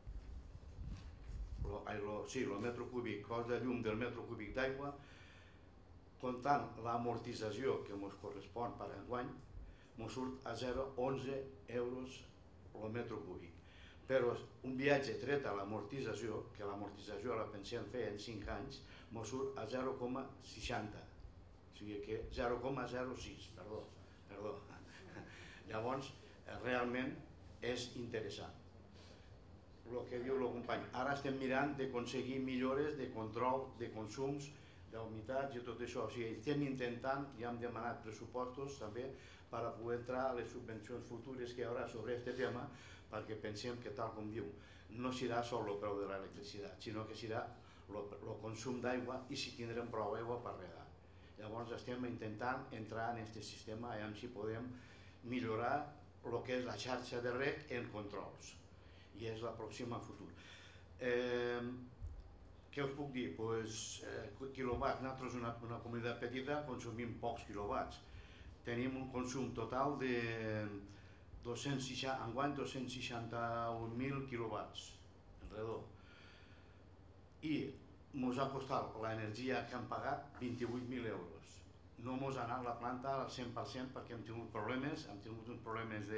el metre cúbic, cost de llum del metre cúbic d'aigua, comptant l'amortització que ens correspon per enguany, ens surt a 0,11 euros el metre cúbic. Però un viatge tret a l'amortització, que l'amortització la pensem fer en 5 anys, ens surt a 0,60. O sigui que 0,06, perdó. Llavors, realment és interessant el que diu el company. Ara estem mirant d'aconseguir millores de control de consums, d'humitats i tot això. O sigui, estem intentant, ja hem demanat pressupostos també per poder entrar a les subvencions futures que hi haurà sobre aquest tema, perquè pensem que, tal com diu, no serà sol el preu de l'electricitat, sinó que serà el consum d'aigua i si tindrem prou aigua per regar. Llavors estem intentant entrar en aquest sistema i si podem millorar el que és la xarxa de reg en controls. I és la pròxima futur. Què us puc dir? Quilowatts. Nosaltres, una comunitat petita, consumim pocs quilowatts. Tenim un consum total de enguany 261.000 quilowatts, en redó. I ens ha costat l'energia que hem pagat 28.000 euros. No ens ha anat la planta al 100% perquè hem tingut problemes, uns problemes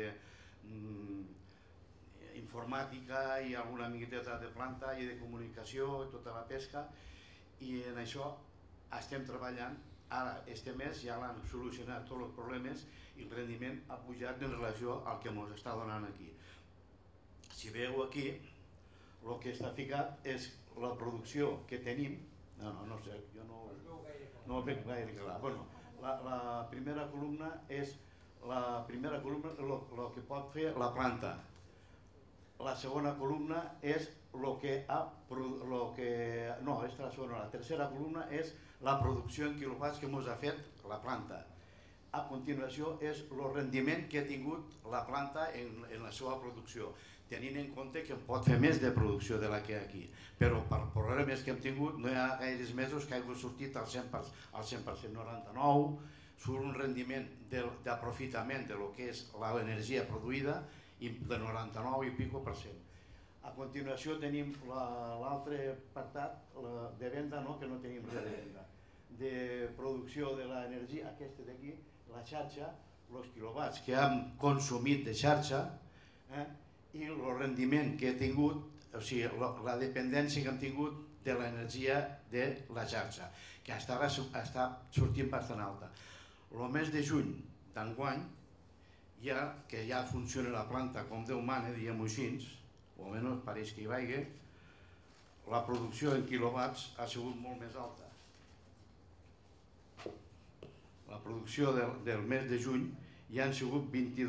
d'informàtica i alguna miqueta de planta i de comunicació i tota la pesca, i en això estem treballant. Ara, este mes ja l'han solucionat tots els problemes i el rendiment ha pujat en relació al que ens està donant aquí. Si veieu aquí, el que està ficat és la producció que tenim. No sé, jo no ho veig gaire clar. La primera columna és el que pot fer la planta. La segona columna és la tercera columna és la producció en quilowatts que ens ha fet la planta. A continuació és el rendiment que ha tingut la planta en la seva producció, tenint en compte que en pot fer més de producció de la que hi ha aquí. Però per problemes que hem tingut no hi ha gaires mesos que hagi sortit al 100%, 99%, surt un rendiment d'aprofitament del que és l'energia produïda de 99 i pico %. A continuació tenim l'altre apartat de venda, que no tenim res de venda, de producció de l'energia, aquesta d'aquí, la xarxa, els quilowatts que hem consumit de xarxa i el rendiment que he tingut, o sigui, la dependència que hem tingut de l'energia de la xarxa, que està sortint bastant alta. El mes de juny d'enguany, que ja funciona la planta com Déu mana, diguem-ho així, o almenys pareix que hi vagi, la producció en quilowatts ha sigut molt més alta. La producció del mes de juny ja han sigut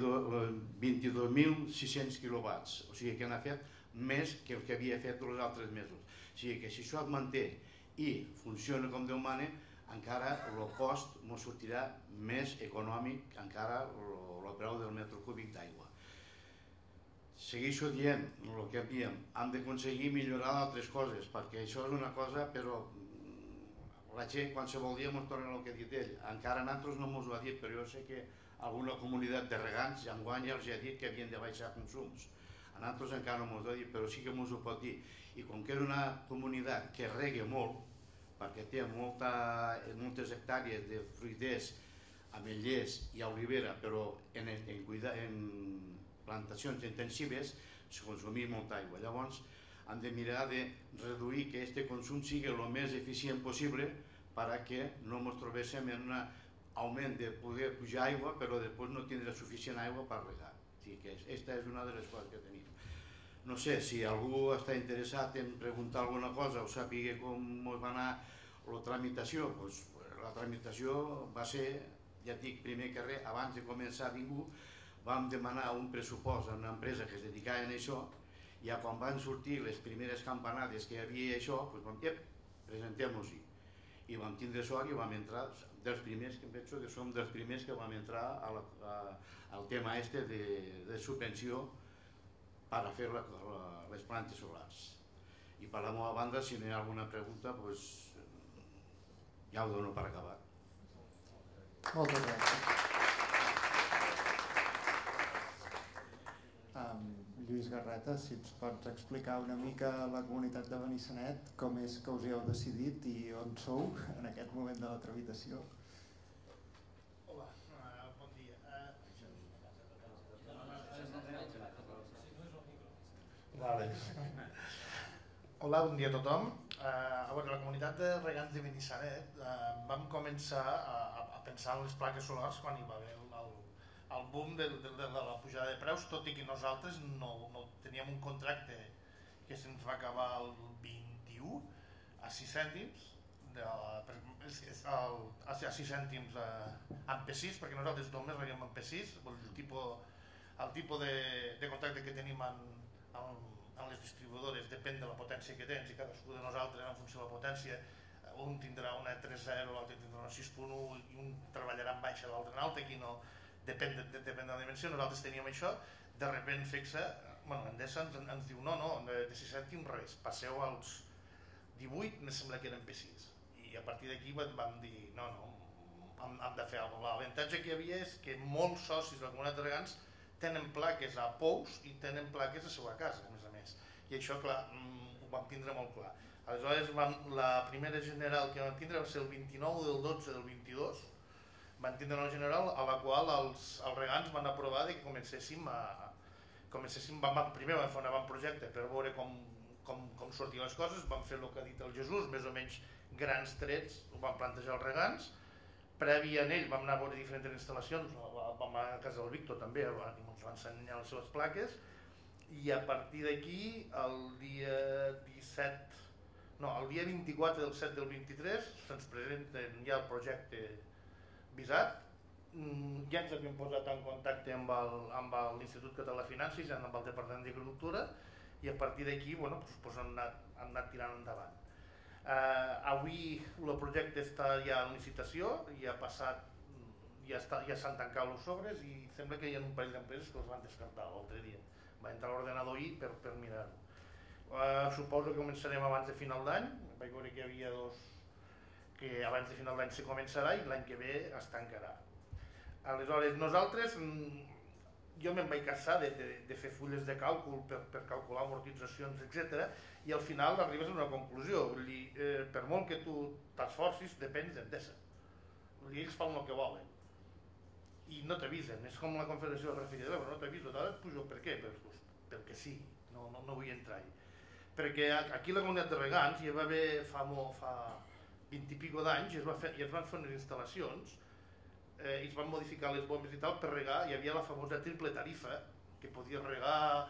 22.600 quilowatts, o sigui que n'ha fet més que el que havia fet els altres mesos. O sigui que si això es manté i funciona com Déu mana, encara el cost ens sortirà més econòmic encara el preu del metre cúbic d'aigua. Segueixo dient el que diem, hem d'aconseguir millorar altres coses, perquè això és una cosa, però la gent qualsevol dia ens torna el que ha dit ell. Encara a nosaltres no ens ho ha dit, però jo sé que alguna comunitat de regants enguany ja els ha dit que havien de baixar consums. A nosaltres encara no ens ho ha dit, però sí que ens ho pot dir. I com que és una comunitat que rega molt, perquè té moltes hectàrees de fruiters, ametllers i olivera, però en plantacions intensives, consumir molta aigua. Llavors han de mirar de reduir que aquest consum sigui el més eficient possible perquè no ens trobéssim en un augment de poder pujar aigua però després no tindre suficient aigua per regar. O sigui que aquesta és una de les coses que tenim. No sé, si algú està interessat en preguntar alguna cosa o sàpiga com va anar la tramitació, doncs la tramitació va ser, ja et dic, primer que res, abans de començar ningú, vam demanar un pressupost a una empresa que es dedicava a això, i ja quan van sortir les primeres campanades que hi havia això, doncs vam dir, presentem-nos-hi. I vam tindre sort i vam entrar, dels primers, que penso que som dels primers que vam entrar al tema este de subvenció per a fer les plantes solars. I per la meva banda, si no hi ha alguna pregunta, doncs ja ho dono per acabat. Moltes gràcies. Lluís Garreta, si ens pots explicar una mica a la comunitat de Benissanet com és que us hi heu decidit i on sou en aquest moment de la tramitació. Hola, bon dia. Hola, bon dia a tothom. A veure, la comunitat de regants de Benissanet vam començar a pensar en les plaques solars quan hi va haver el boom de la pujada de preus, tot i que nosaltres no teníem un contracte que se'ns va acabar el 21 a 6 cèntims, a 6 cèntims en P6, perquè nosaltres només reguem en P6, el tipus de contracte que tenim en les distribuïdores depèn de la potència que tens i cadascú de nosaltres en funció de la potència un tindrà una 3.0, l'altre tindrà una 6.1 i un treballarà en baixa, l'altre en alta, aquí no depèn de la dimensió. Nosaltres teníem això, de repent fixa, Endesa ens diu no, de 6 cèntims res, passeu als 18, em sembla que eren P6 i a partir d'aquí vam dir no, hem de fer alguna cosa. L'avantatge que hi havia és que molts socis de la comunitat de regants tenen plaques a pous i tenen plaques a seva casa, a més, i això, clar, ho vam tindre molt clar. Aleshores, la primera general que vam tindre va ser el 29 del 12 del 22, van tindre una general a la qual els regants van aprovar que comencéssim primer vam fer un avantprojecte per veure com sortien les coses, vam fer el que ha dit el Jesús, més o menys grans trets, ho vam plantejar als regants, previ a ell vam anar a veure diferents instal·lacions, vam anar a casa del Víctor també, ens va ensenyar les seves plaques, i a partir d'aquí el dia 24 del 7 del 23 se'ns presenten ja el projecte visat, ja ens havíem posat en contacte amb l'Institut Català de Finances, amb el Departament d'Agricultura, i a partir d'aquí han anat tirant endavant. Avui el projecte està ja en licitació, ja s'han tancat els sobres i sembla que hi ha un parell d'empreses que els van descartar l'altre dia. Va entrar a l'ordenador ahir per mirar-ho. Suposo que començarem abans de final d'any, vaig veure que hi havia dos que abans de final d'any se començarà i l'any que ve es tancarà. Aleshores, nosaltres, jo me'n vaig cansar de fer fulles de càlcul per calcular amortitzacions, etc. I al final arribes a una conclusió, vull dir, per molt que tu t'esforcis, depèn d'Endesa. Ells fan el que volen i no t'avisen, és com la Confederació de Refrigeradors, no t'avisen, ara et pujo, per què? Perquè sí, no vull entrar-hi. Perquè aquí la comunitat de regants hi va haver fa 20 i pico d'anys i es van fer unes instal·lacions i es van modificar les bombes i tal per regar. Hi havia la famosa triple tarifa que podies regar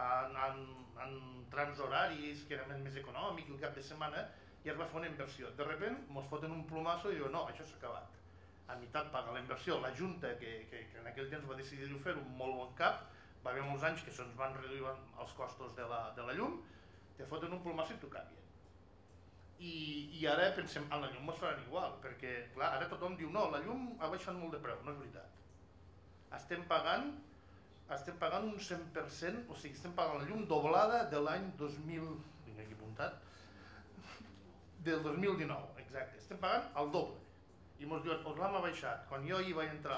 en trams horaris que era més econòmic el cap de setmana i es va fer una inversió. De repent ens foten un plomasso i diuen no, això s'ha acabat. A meitat paga la inversió. La Junta, que en aquell temps va decidir fer un molt bon cap, va haver molts anys que se'ns van reduir els costos de la llum, te foten un plomasso i t'ho canvien. I ara pensem, en la llum ens faran igual, perquè clar, ara tothom diu no, la llum ha baixat molt de preu, no és veritat. Estem pagant un 100%, o sigui, estem pagant la llum doblada de l'any 2000, vinc aquí apuntat, del 2019, exacte, estem pagant el doble. I ens diuen, us l'hem baixat. Quan jo hi vaig entrar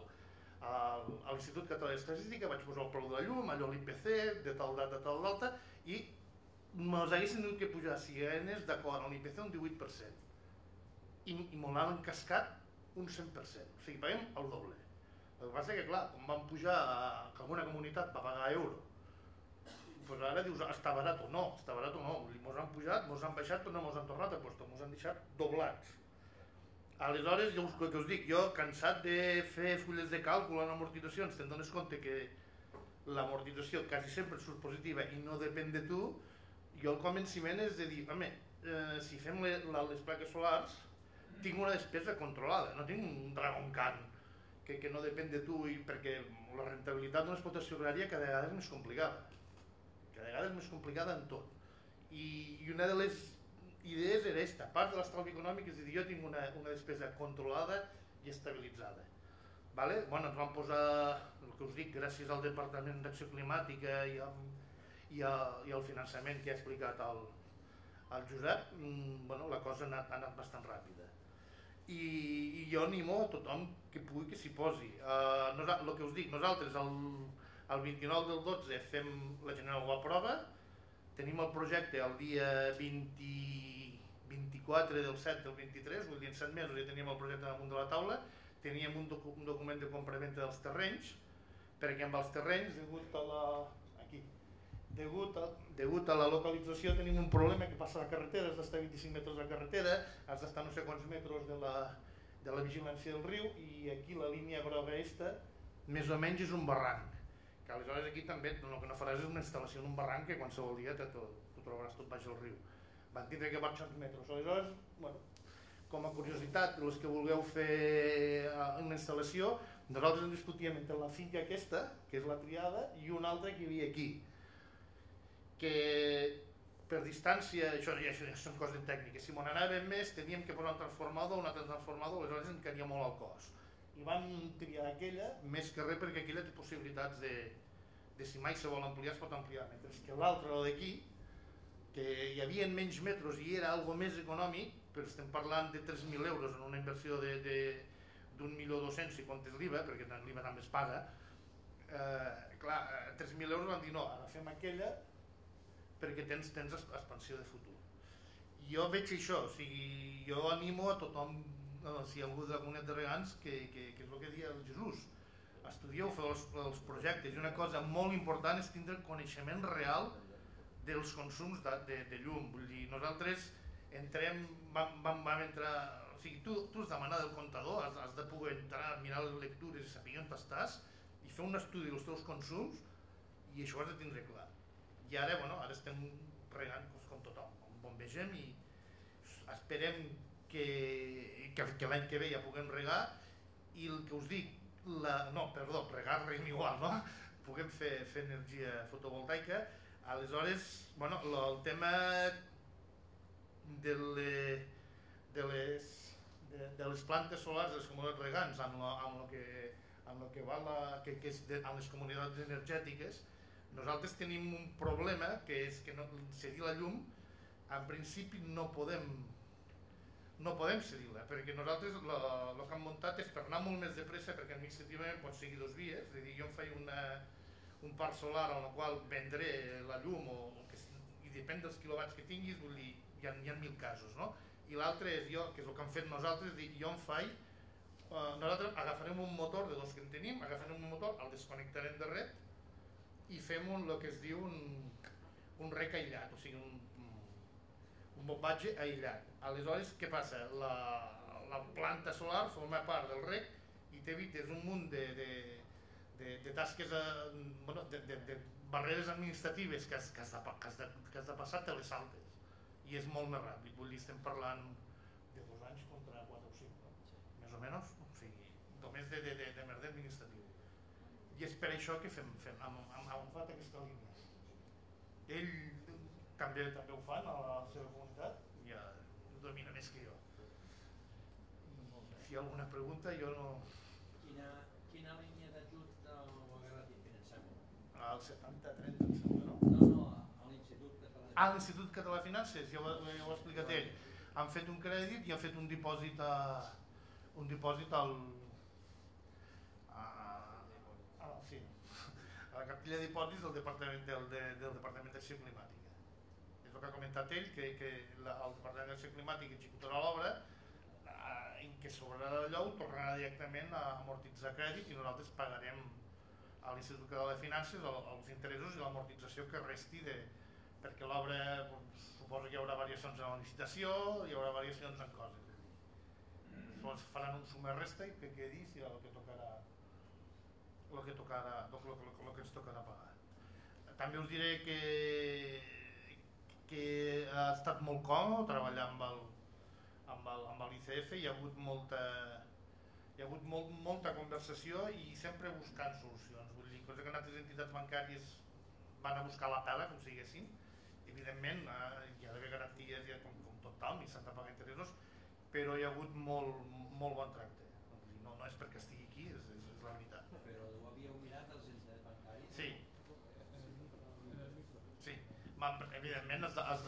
a l'Institut Català d'Estadística vaig posar el preu de la llum, allò l'IPC, de tal data, i ens haguessin dit que pujar cienes d'acord amb l'IPC un 18%. I m'ho l'han cascat un 100%, o sigui, paguem el doble. El que passa és que, clar, quan vam pujar, que alguna comunitat va pagar euro pues ara dius, està barat o no, mos han pujat, mos han baixat però no mos han tornat a posar, mos han deixat doblats. Aleshores, el que us dic, jo cansat de fer fulles de càlcul en amortitzacions, te'n dones compte que l'amortització quasi sempre surt positiva i no depèn de tu, jo el convenciment és de dir, home, si fem les plaques solars, tinc una despesa controlada, no tinc un Dragon Khan que no depèn de tu, perquè la rentabilitat d'una explotació agrària cada vegada és més complicada. Cada vegada és més complicada en tot. I una de les idees era aquesta, part de l'estalvi econòmic, és a dir, jo tinc una despesa controlada i estabilitzada. Ens vam posar, el que us dic, gràcies al Departament d'Acció Climàtica i al finançament que ha explicat el Josep, la cosa ha anat bastant ràpida. I jo animo a tothom que pugui que s'hi posi. El que us dic, nosaltres el 29 del 12 fem la general ho aprova, tenim el projecte el dia 24 del 7 del 23, vull dir en 7 mesos ja teníem el projecte damunt de la taula, teníem un document de compra-venta dels terrenys, perquè amb els terrenys, degut a la localització tenim un problema que passa a la carretera, has d'estar 25 metres de la carretera, has d'estar no sé quants metres de la vigilància del riu, i aquí la línia groga aquesta més o menys és un barranc, que aleshores aquí també el que no faràs és una instal·lació en un barranc que qualsevol dia t'ho trobaràs tot baix al riu. Van tindre que baixar uns metres. Aleshores, com a curiositat, els que vulgueu fer una instal·lació, nosaltres en discutíem entre la finca aquesta, que és la triada, i una altra que hi havia aquí, que per distància, això són coses tècniques, si m'on anàvem més teníem que posar un transformador, aleshores ens caria molt el cost. I van triar aquella, més que res perquè aquella té possibilitats de si mai se vol ampliar, es pot ampliar, mentre que l'altra, la d'aquí, que hi havia menys metres i era algo més econòmic, però estem parlant de 3.000 euros en una inversió d'1.200.000 si comptes l'IVA, perquè l'IVA també es paga, 3.000 euros van dir no, ara fem aquella perquè tens expansió de futur. Jo veig això, o sigui, jo animo a tothom, si hi ha algú de la comunitat de regants, que és el que deia el Jesús, estudieu, feu els projectes, i una cosa molt important és tindre coneixement real dels consums de llum. Vull dir, nosaltres vam entrar, o sigui, tu has de demanar del comptador, has de poder entrar, mirar les lectures i saber on estàs i fer un estudi dels teus consums, i això ho has de tindre clar. I ara estem regant com tothom, on vegem, i esperem que l'any que ve ja puguem regar, i el que us dic, regar igual, no? Puguem fer energia fotovoltaica. Aleshores, el tema de les plantes solars, de les comunitats regants, amb el que va amb les comunitats energètiques, nosaltres tenim un problema, que és que cedir la llum, en principi no podem cedir-la, perquè nosaltres el que hem muntat és per anar molt més de pressa, perquè administrativament pot seguir 2 vies, és a dir, jo em faig un parc solar en el qual vendré la llum, i depèn dels quilowatts que tinguis, vull dir, hi ha 1.000 casos, no? I l'altre és jo, que és el que hem fet nosaltres, jo em faig, nosaltres agafarem un motor de 2 que en tenim, agafarem un motor, el desconnectarem de red, i fem el que es diu un rec aïllat, o sigui, un bombatge aïllat. Aleshores, què passa? La planta solar forma part del rec i t'evites un munt de tasques, de barreres administratives que has de passar, te les saltes. I és molt més ràpid, vull dir, estem parlant de 2 anys contra 4 o 5, més o menys, o sigui, només de merder administratiu. I és per això que hem agafat aquesta línia. Ell també ho fan a la seva comunitat, ja ho domina més que jo. Si hi ha alguna pregunta, jo no... Quina línia d'ajut al Agradi financem? Al 70-30, em sembla, no? No, a l'Institut Català de Finances. A l'Institut Català de Finances, ja ho ha explicat ell. Han fet un crèdit i han fet un dipòsit a la cartilla de dipòsits del Departament d'Acció Climàtica. És el que ha comentat ell, que el Departament d'Acció Climàtica executarà l'obra, en què sobrarà d'allò ho tornarà directament a amortitzar crèdit i nosaltres pagarem a l'Institut Català de Finances els interessos i l'amortització que resti perquè l'obra suposa que hi haurà variacions en la licitació, hi haurà variacions en coses. Llavors faran un suma resta i que quedi si el que tocarà el que ens tocarà pagar. També us diré que ha estat molt còmode treballar amb l'ICF, hi ha hagut molta conversació i sempre buscant solucions. Vull dir, cosa que en altres entitats bancàries van a buscar la pela, com siguessin. Evidentment, hi ha d'haver garanties, com total, ni s'han de pagar interessos, però hi ha hagut molt bon tracte. No és perquè estigui aquí, és la veritat. Però ho havíeu mirat els entitats bancaris? Sí. Evidentment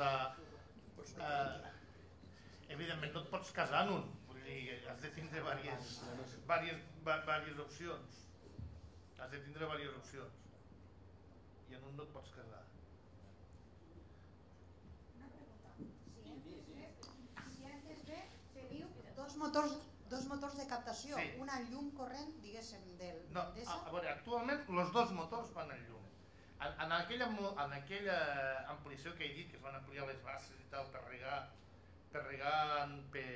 evidentment no et pots casar en un, vull dir, has de tindre diverses opcions. Has de tindre diverses opcions. I en un no et pots casar. Una pregunta. Si antes bé teniu dos motors de captació, una llum corrent, diguéssim, d'Endesa. A veure, actualment els dos motors van al llum. En aquella ampliació que he dit, que es van ampliar les bases i tal per regar en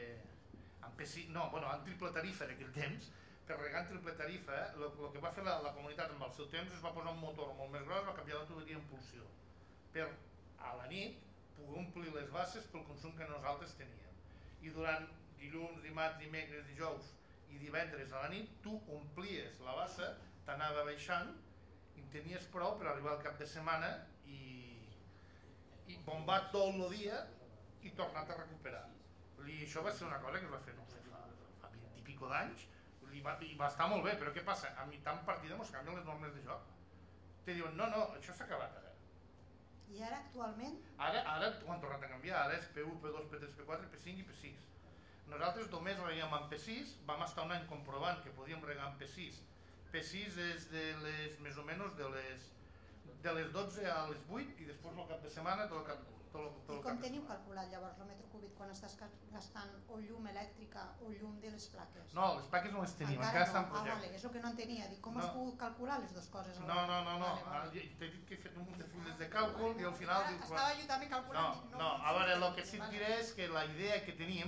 triple tarifa en aquell temps, per regar en triple tarifa, el que va fer la comunitat amb el seu temps es va posar un motor molt més gros, va canviar la tuberia d'impulsió per a la nit poder omplir les bases pel consum que nosaltres teníem. I durant dilluns, dimarts, dimecres, dijous i divendres a la nit tu omplies la bassa, t'anava baixant i en tenies prou per arribar al cap de setmana i bombar tot el dia i tornar a recuperar. I això va ser una cosa que es va fer, no sé, fa 20 i pico d'anys i va estar molt bé, però què passa? A mitjan partida ens canvien les normes de joc. Te diuen, no, això s'ha acabat ara. I ara actualment? Ara ho han tornat a canviar, ara és P1, P2, P3, P4, P5 i P6. Nosaltres només reguem en P6, vam estar un any comprovant que podíem regar en P6. P6 és més o menys de les 12 a les 8 i després el cap de setmana tot el cap de setmana. I com teniu calculat llavors el metre cúbic quan estàs gastant o llum elèctrica o llum de les plaques? No, les plaques no les tenim, encara estan en projecte. Vale, és el que no entenia, dic, com has pogut calcular les dues coses? No, t'he dit que he fet un munt de fulles de càlcul i al final... Estava jo també calculant. No, a veure, el que sí et diré és que la idea que tenim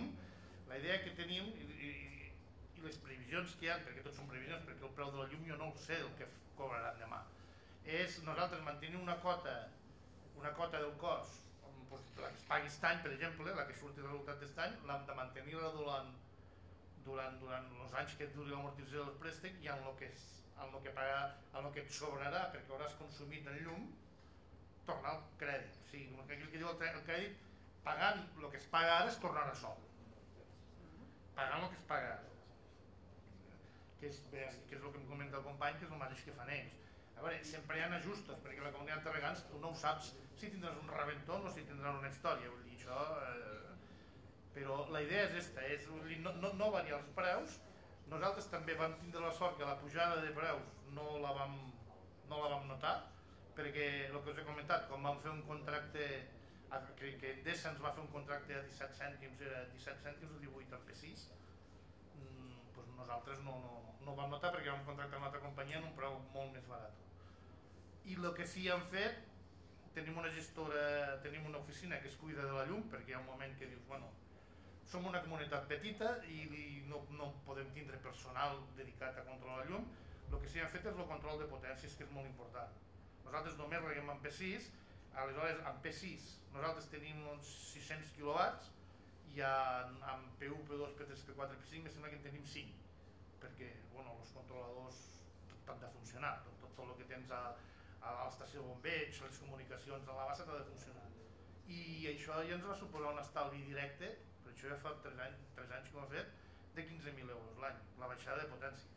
i les previsions que hi ha, perquè tot són previsions, perquè el preu de la llum jo no ho sé el que cobraran demà, és nosaltres mantenir una cota del cost, la que es pagui aquest any, per exemple, la que surti de resultat d'aquest any, l'hem de mantenir-la durant els anys que duri l'amortització del préstec i en el que et sobrarà perquè hauràs consumit en llum, tornar al crèdit. O sigui, aquell que diu el crèdit, pagant el que es paga ara es tornarà sol. Pagant el que es paga ara. Que és el que em comenta el company, que és el mateix que fan ells. A veure, sempre hi ha ajustos, perquè la comunitat de regants tu no ho saps si tindràs un rebentón o si tindràs una història, vull dir, això... Però la idea és aquesta, és no variar els preus. Nosaltres també vam tindre la sort que la pujada de preus no la vam notar, perquè el que us he comentat, com vam fer un contracte, que Endesa ens va fer un contracte a 17 cèntims, era 17 cèntims o 18 al P6, doncs nosaltres no vam notar perquè vam contractar una altra companyia en un preu molt més barat. I el que sí hem fet, tenim una gestora, tenim una oficina que es cuida de la llum, perquè hi ha un moment que dius, bueno, som una comunitat petita i no podem tindre personal dedicat a controlar la llum. El que sí hem fet és el control de potències, que és molt important. Nosaltres només reguem en P6, aleshores en P6 nosaltres tenim uns 600 quilowatts i en P1, P2, P3, P4, P5 em sembla que en tenim 5, perquè els controladors han de funcionar, tot el que tens a l'estació de bombeig, les comunicacions a la base ha de funcionar. I això ja ens va suposar un estalvi directe, per això ja fa 3 anys que ho hem fet, de 15.000 euros l'any, la baixada de potències.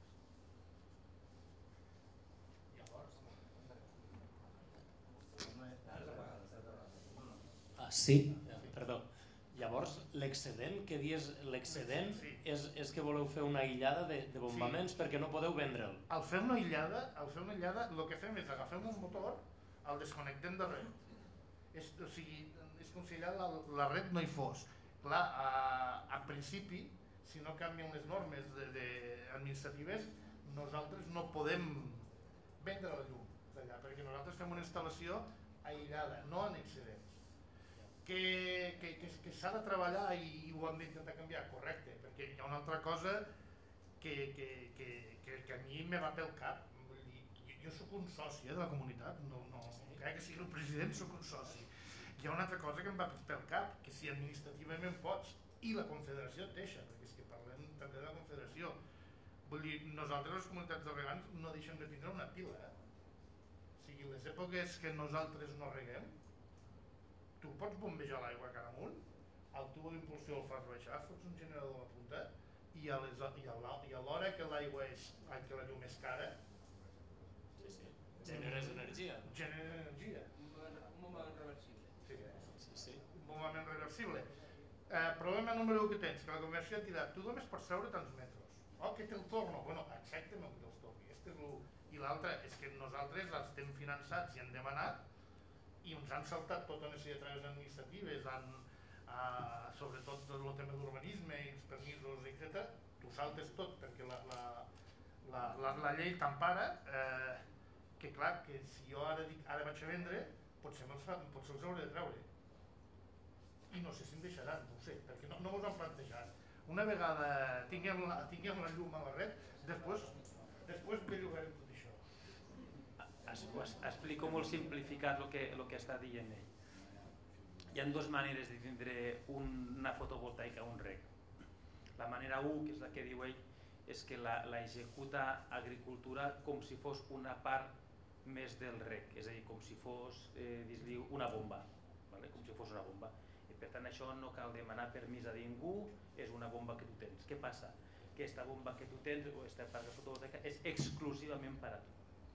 Sí, perdó. Llavors, l'excedent que dius, l'excedent és que voleu fer una aïllada de bombaments perquè no podeu vendre'l. Al fer una aïllada, el que fem és agafem un motor, el desconnectem de red. És com si allà la red no hi fos. Clar, en principi, si no canvien les normes administratives, nosaltres no podem vendre la llum d'allà, perquè nosaltres fem una instal·lació aïllada, no en excedents. Que s'ha de treballar i ho hem d'intentar canviar, correcte, perquè hi ha una altra cosa que a mi me va pel cap. Jo sóc un soci de la comunitat, no crec que sigui el president, sóc un soci. Hi ha una altra cosa que em va pel cap, que si administrativament pots, i la Confederació et deixa, perquè és que parlem també de la Confederació. Vull dir, nosaltres les comunitats de regants no deixem de tindre una pila. O sigui, les èpoques que nosaltres no reguem, tu pots bombejar l'aigua cara amunt, el tubo d'impulsió el fas baixar, fots un generador a la punta, i a l'hora que l'aigua que la llum és cara, generes energia. Genera energia. Un moment reversible. Sí. Un moment reversible. Problema número 1 que tens, que la conversió ha tirat, tu només pots treure tants metres. Oh, que té el torno. Bueno, exactament el que te'ls torni. I l'altre és que nosaltres els estem finançats i hem demanat i ens han saltat tota una sèrie de traves administratives, sobretot el tema d'urbanisme i els permisos, etc. Tu saltes tot perquè la llei t'empara, que clar, que si jo ara dic ara vaig a vendre, potser els hauré de treure. I no sé si em deixaran, no ho sé, perquè no m'ho han plantejat. Una vegada tinguem la llum a la red, després bellugarem tot això. Explico molt simplificat el que està dient ell. Hi ha dues maneres de tindre una fotovoltaica o un reg. La manera 1, que és la que diu ell, és que la executa agricultura com si fos una part més del reg, és a dir, com si fos una bomba, com si fos una bomba. Per tant, això no cal demanar permís a ningú, és una bomba que tu tens. Què passa? Que aquesta bomba que tu tens, o aquesta part fotovoltaica, és exclusivament per a tu.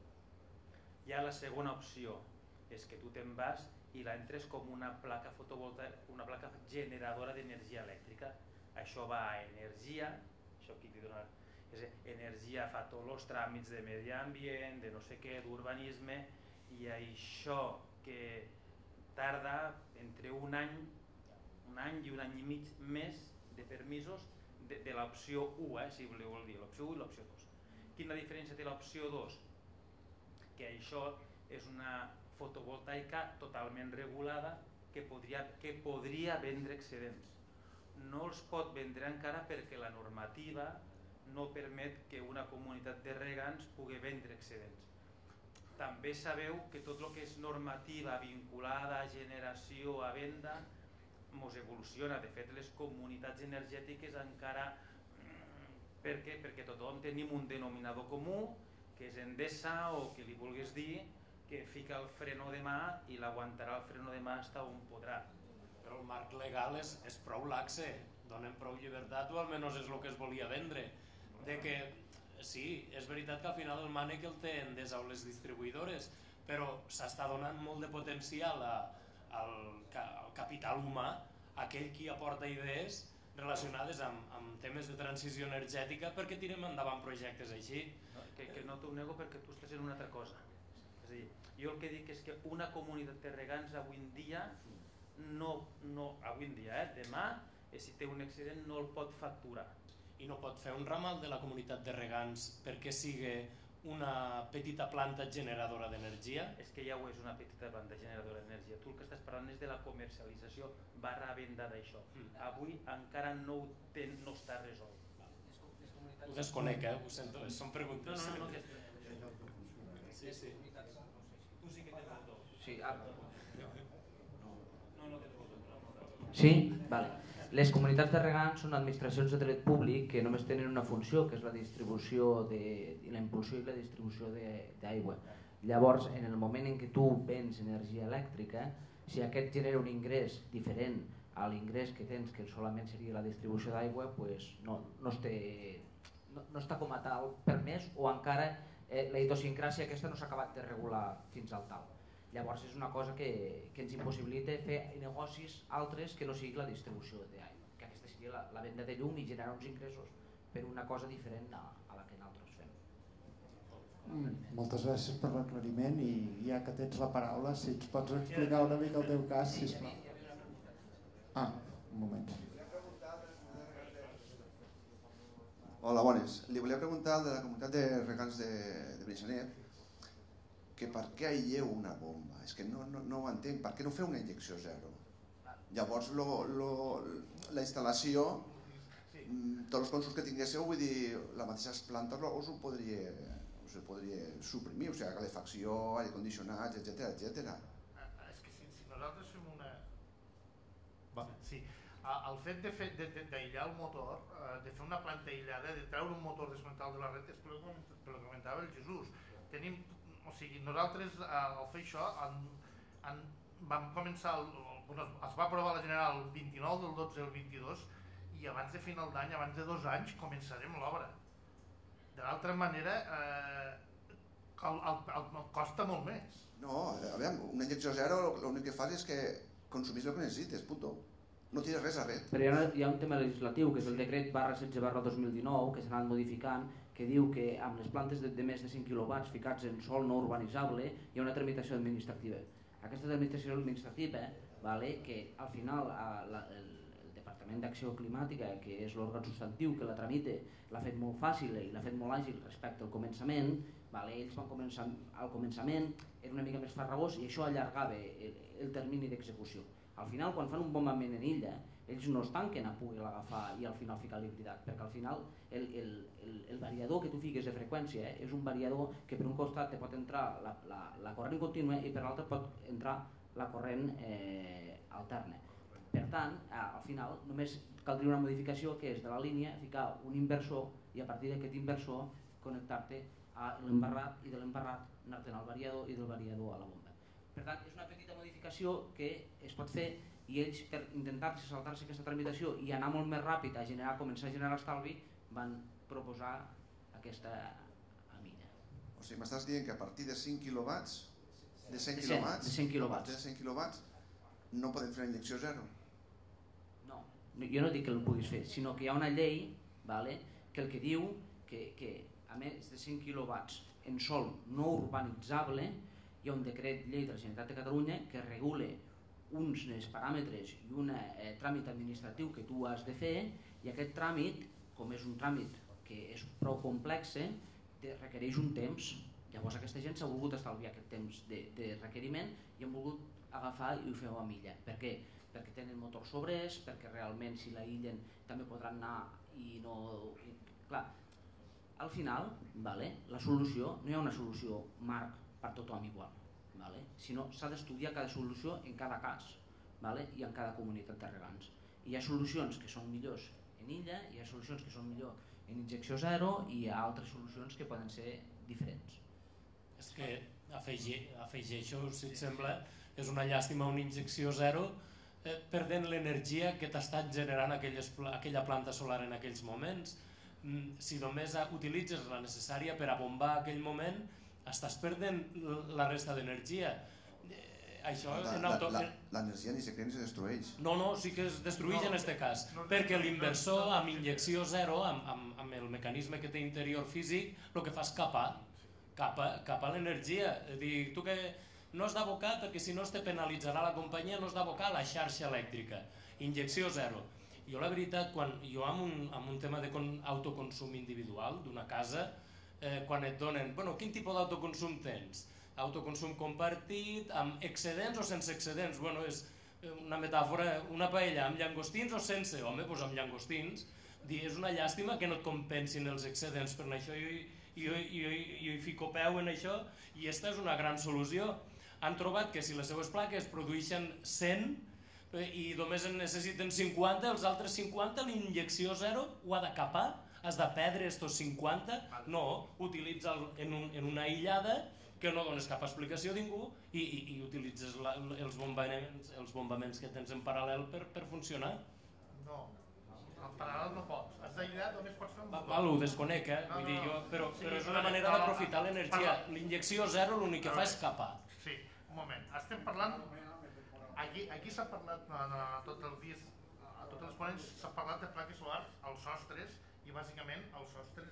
Ja la segona opció és que tu te'n vas i l'entres com una placa fotovoltaica, una placa generadora d'energia elèctrica. Això va a energia, això aquí t'hi dona, energia fa tots els tràmits de medi ambient, de no sé què, d'urbanisme, i això que tarda entre un any i un any i mig més de permisos de l'opció 1, si voleu dir, l'opció 1 i l'opció 2. Quina diferència té l'opció 2? Que això és una fotovoltaica totalment regulada que podria vendre excedents. No els pot vendre encara perquè la normativa no permet que una comunitat de regants pugui vendre excedents. També sabeu que tot el que és normativa vinculada a generació, a venda, ens evoluciona. De fet, les comunitats energètiques encara... Per què? Perquè tothom tenim un denominador comú, que és Endesa, o que li vulguis dir, que fica el freno de mà i l'aguantarà el freno de mà fins on podrà. Però el marc legal és prou laxe, donen prou llibertat, o almenys és el que es volia vendre. De que, sí, és veritat que al final el mànec el té Endesa o les distribuïdores, però s'està donant molt de potencial al capital humà, aquell qui aporta idees relacionades amb temes de transició energètica, perquè tirem endavant projectes així. Que no t'ho nego perquè tu estàs en una altra cosa. És a dir, jo el que dic és que una comunitat de regants avui en dia, demà, si té un excedent no el pot facturar. I no pot fer un ramal de la comunitat de regants perquè sigui una petita planta generadora d'energia? És que ja ho és una petita planta generadora d'energia. Tu el que estàs parlant és de la comercialització / venda d'això. Avui encara no està resolt. Ho desconec, ho sento, són preguntes. No. Sí. Tu sí que tens el do. Sí, No tens el do. Sí? Vale. Les comunitats de regants són administracions de dret públic que només tenen una funció, que és la distribució la impulsió i la distribució d'aigua. Llavors, en el moment en què tu vens energia elèctrica, si aquest genera un ingrés diferent a l'ingrés que tens, que solament seria la distribució d'aigua, no està com a tal permès, o encara la idiosincràsia aquesta no s'ha acabat de regular fins al tal. Llavors és una cosa que ens impossibilita fer negocis altres que no sigui la distribució d'aigua, que aquesta seria la venda de llum i generar uns ingressos per una cosa diferent a la que nosaltres fem. Moltes gràcies per l'aclariment i ja que tens la paraula, si ens pots explicar una mica el teu cas, sisplau. Un moment. Hola, bones. Li volia preguntar de la comunitat de regants de Benissanet que per què aïlleu una bomba? És que no ho entenc, per què no feu una injecció zero? Llavors la instal·lació, tots els consums que tinguéssiu, vull dir, la mateixa planta us ho podria suprimir, o sigui, calefacció, aire condicionats, etc. És que si nosaltres fem una... Sí, el fet d'aïllar el motor, de fer una planta aïllada, de treure un motor desconnectat de la red, és pel que comentava el Jesús. O sigui, nosaltres al fer això vam començar, es va aprovar la general el 29 del 12 al 22 i abans de final d'any, abans de 2 anys, començarem l'obra. De l'altra manera, costa molt més. No, a veure, una injecció zero l'únic que fas és que consumís el que necessites, punto. No tires res a res. Però hi ha un tema legislatiu, que és el decret /16/2019, que s'ha anat modificant, que diu que amb les plantes de més de 5 quilowatts ficats en sòl no urbanitzable hi ha una tramitació administrativa. Aquesta tramitació administrativa, que al final el Departament d'Acció Climàtica, que és l'òrgan substantiu que la tramita, l'ha fet molt fàcil i l'ha fet molt àgil respecte al començament. Ells van començar al començament, era una mica més farragós i això allargava el termini d'execució. Al final, quan fan un bombament en illa, ells no es tanquen a poder l'agafar i al final ficar l'hibridat, perquè al final el variador que tu fiques de freqüència és un variador que per un costat te pot entrar la corrent contínua i per l'altre pot entrar la corrent alterna. Per tant, al final només caldria una modificació que és de la línia ficar un inversor i a partir d'aquest inversor connectar-te a l'embarrat i de l'embarrat anar-te'n al variador i del variador a la bomba. Per tant, és una petita modificació que es pot fer i ells, per intentar-se saltar-se aquesta tramitació i anar molt més ràpid a començar a generar estalvi, van proposar aquesta amilla. O sigui, m'estàs dient que a partir de 5 quilowatts, de 100 quilowatts, no podem fer una injecció zero? No, jo no dic que el puguis fer, sinó que hi ha una llei que el que diu que a més de 100 quilowatts en sòl no urbanitzable hi ha un decret llei de la Generalitat de Catalunya que regula uns paràmetres i un tràmit administratiu que tu has de fer i aquest tràmit, com és un tràmit que és prou complex, requereix un temps. Llavors aquesta gent s'ha volgut estalviar aquest temps de requeriment i han volgut agafar i ho feu a milla. Per què? Perquè tenen motors sobrers, perquè realment si l'aïllen també podran anar i no... Clar, al final, la solució, no hi ha una solució marc per tothom igual, sinó s'ha d'estudiar cada solució en cada cas i en cada comunitat de regants. Hi ha solucions que són millors en illa, hi ha solucions que són millor en injecció zero i hi ha altres solucions que poden ser diferents. És que afegeixo, si et sembla, és una llàstima una injecció zero perdent l'energia que t'ha estat generant aquella planta solar en aquells moments. Si només utilitzes la necessària per a bombar aquell moment, estàs perdent la resta d'energia. L'energia ni se crea ni se destrueix. No, sí que es destrueix en aquest cas, perquè l'inversor amb injecció zero, amb el mecanisme que té interior físic, el que fa és capar l'energia. Tu que no has d'abocar, perquè si no es te penalitzarà la companyia, no has d'abocar a la xarxa elèctrica. Injecció zero. Jo la veritat, amb un tema d'autoconsum individual d'una casa, quan et donen, quin tipus d'autoconsum tens? Autoconsum compartit, amb excedents o sense excedents? És una metàfora, una paella amb llangostins o sense? Home, doncs amb llangostins. És una llàstima que no et compensin els excedents, per això jo hi fico peu en això i aquesta és una gran solució. Han trobat que si les seues plaques produeixen 100 i només en necessiten 50, els altres 50 l'injecció zero ho ha de capar? Has de perdre estos 50? No, utilitza en una aïllada que no dones cap explicació a ningú i utilitzes els bombaments que tens en paral·lel per funcionar. No, en paral·lel no pots. Has d'aïllar, només pots fer un motor. Ho desconec, però és una manera d'aprofitar l'energia. L'injecció zero l'únic que fa és capar. Sí, un moment. Estem parlant... Aquí s'ha parlat tots els dies, a tots els ponents s'ha parlat de plaques solars als sostres i bàsicament als sostres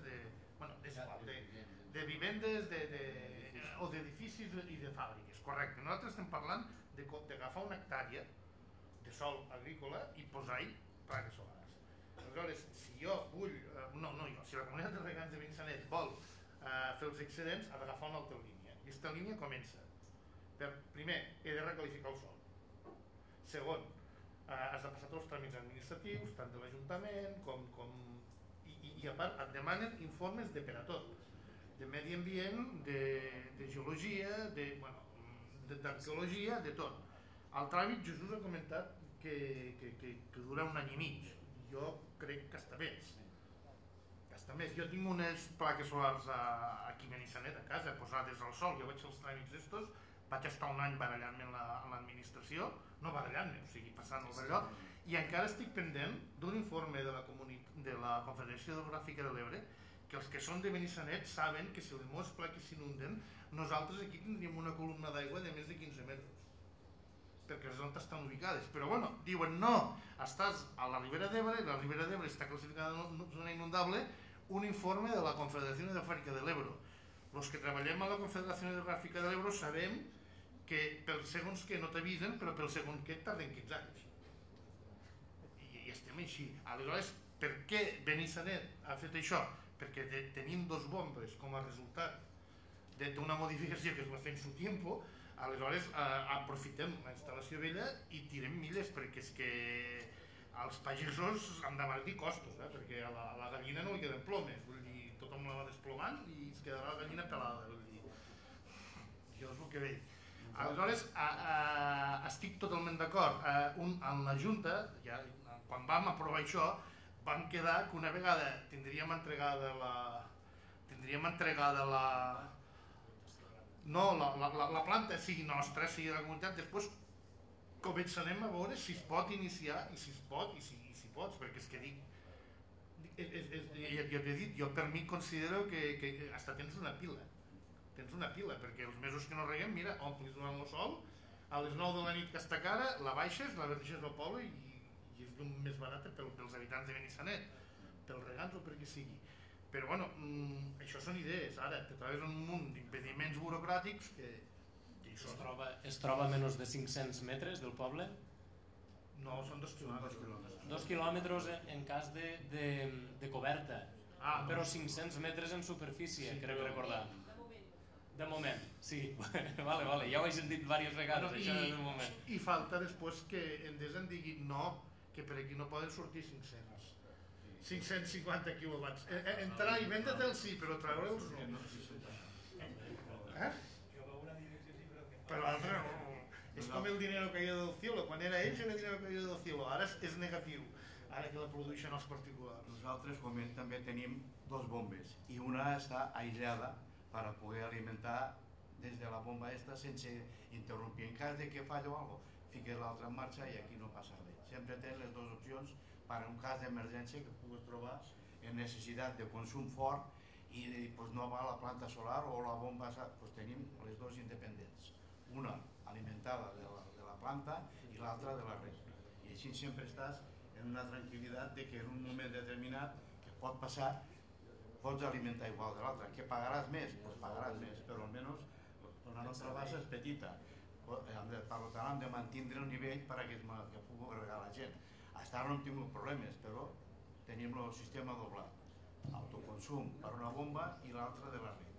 de vivendes o d'edificis i de fàbriques, correcte. Nosaltres estem parlant d'agafar una hectàrea de sòl agrícola i posar-hi plaques solars. Aleshores, si jo vull, si la comunitat de regants de Benissanet vol fer els excedents, ha d'agafar una altra línia. I Aquesta línia comença primer, he de requalificar el sòl. Segon, has de passar tots els tràmits administratius, tant de l'Ajuntament i a part et demanen informes de per a tot, de medi ambient, de geologia, d'arqueologia, de tot. El tràmit, Jesús ha comentat que dura un any i mig. Jo crec que està més. Jo tinc unes plaques solars aquí a Benissanet, a casa, posades al sol. Jo vaig fer els tràmits d'estos, vaig estar un any barallant-me en l'administració, no barallant-me, o sigui, passant-ho d'allò, i encara estic pendent d'un informe de la Confederació Hidrogràfica de l'Ebre, que els que són de Benissanet saben que si les meves plaques s'inunden, nosaltres aquí tindríem una columna d'aigua de més de 15 metres, perquè les on estan ubicades. Però bueno, diuen no, estàs a la Ribera d'Ebre, la Ribera d'Ebre està classificada en zona inundable, un informe de la Confederació Hidrogràfica de l'Ebre. Els que treballem a la Confederació Hidrogràfica de l'Ebre sabem que pels segons que no t'avisen, però pel segon que tarden 15 anys. I estem així. Aleshores, per què Benissanet ha fet això? Perquè tenim 2 bombes com a resultat d'una modificació que es va fer en su tiempo. Aleshores, aprofitem la instal·lació vella i tirem milles, perquè és que els pagesos han d'abaratir costos, perquè a la gallina no li queden plomes, vull dir, tothom la va desplomant i es quedarà la gallina pelada, vull dir. Això és el que veig. Aleshores, estic totalment d'acord. En la Junta, quan vam aprovar això, vam quedar que una vegada tindríem entregada la planta, sigui nostra, sigui de la comunitat, després començarem a veure si es pot iniciar i si es pot i si pots, perquè és que dic, ja t'he dit, jo per mi considero que hasta tens una pila, perquè els mesos que no reguem, mira, omplis durant el sol, a les 9 de la nit que està cara, la baixes, la deixes al poble i és més barata pels habitants de Benissanet, pels regants o per qui sigui. Però bueno, això són idees, ara te trobes un munt d'impediments burocràtics que es troba a menys de 500 metres del poble? No, són 2 quilòmetres. 2 quilòmetres en cas de coberta, però 500 metres en superfície, crec recordar. De moment, sí. Vale, ja ho he sentit diverses vegades, això de moment. I falta després que Endesa en digui no, que per aquí no poden sortir 550 quilowatts. Entrar i vendre-te'ls sí, però treure'ls no. Però l'altre no. És com el dinero caído del cielo. Quan era ells era dinero caído del cielo. Ara és negatiu, ara que la produeixen els particulars. Nosaltres, com també tenim 2 bombes i una està aïllada per a poder alimentar des de la bomba esta sense interrompir. En cas de que falli o alguna cosa, fiques l'altra en marxa i aquí no passa res. Sempre tens les 2 opcions per a un cas d'emergència que puguis trobar en necessitat de consum fort i no va a la planta solar o la bomba, tenim les 2 independents. Una alimentada de la planta i l'altra de la red. I així sempre estàs en una tranquil·litat de que en un moment determinat que pot passar pots alimentar igual de l'altra. Que pagaràs més? Doncs pagaràs més, però almenys la nostra base és petita. Per tant, hem de mantindre el nivell perquè pugui regar la gent. Fins ara no hem tingut problemes, però tenim el sistema doblat. Autoconsum per una bomba i l'altra de la red.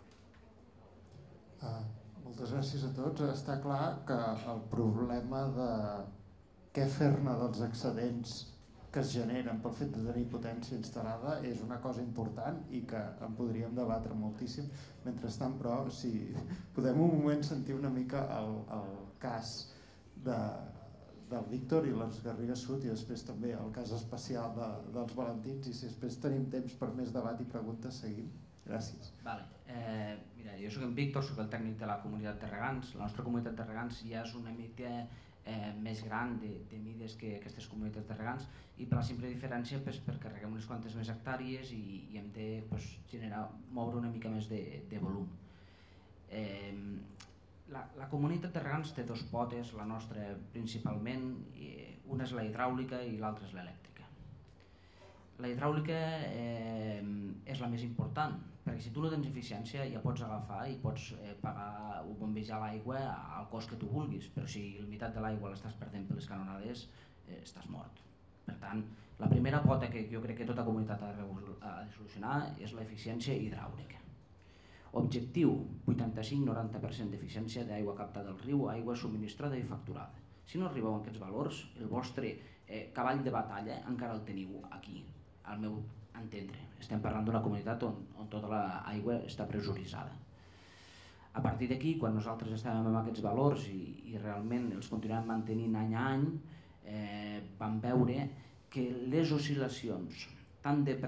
Moltes gràcies a tots. Està clar que el problema de què fer-ne dels excedents que es generen pel fet de tenir potència instal·lada és una cosa important i que en podríem debatre moltíssim. Mentrestant, però, si podem un moment sentir una mica el cas del Víctor i les Garrigues Sud i després també el cas especial dels Valentins, i si després tenim temps per més debat i preguntes seguim. Gràcies. Mira, jo soc en Víctor, soc el tècnic de la comunitat de regants. La nostra comunitat de regants ja és una mica més gran de mides que aquestes comunitats de regants, i per la simple diferència perquè reguem unes quantes més hectàrees i hem de moure una mica més de volum. La comunitat de regants té 2 potes, la nostra principalment, una és la hidràulica i l'altra és l'elèctrica. La hidràulica és la més important, perquè si tu no tens eficiència ja pots agafar i pots pagar o bombejar l'aigua al cost que tu vulguis, però si la meitat de l'aigua l'estàs perdent per les canonades, estàs mort. Per tant, la primera pota que jo crec que tota comunitat ha de solucionar és l'eficiència hidràulica. Objectiu, 85-90% d'eficiència d'aigua captada al riu, aigua subministrada i facturada. Si no arribeu a aquests valors, el vostre cavall de batalla encara el teniu aquí, al meu entendre. Estem parlant d'una comunitat on tota l'aigua està pressuritzada. A partir d'aquí, quan nosaltres estàvem amb aquests valors i realment els continuem mantenint any a any, vam veure que les oscil·lacions tant de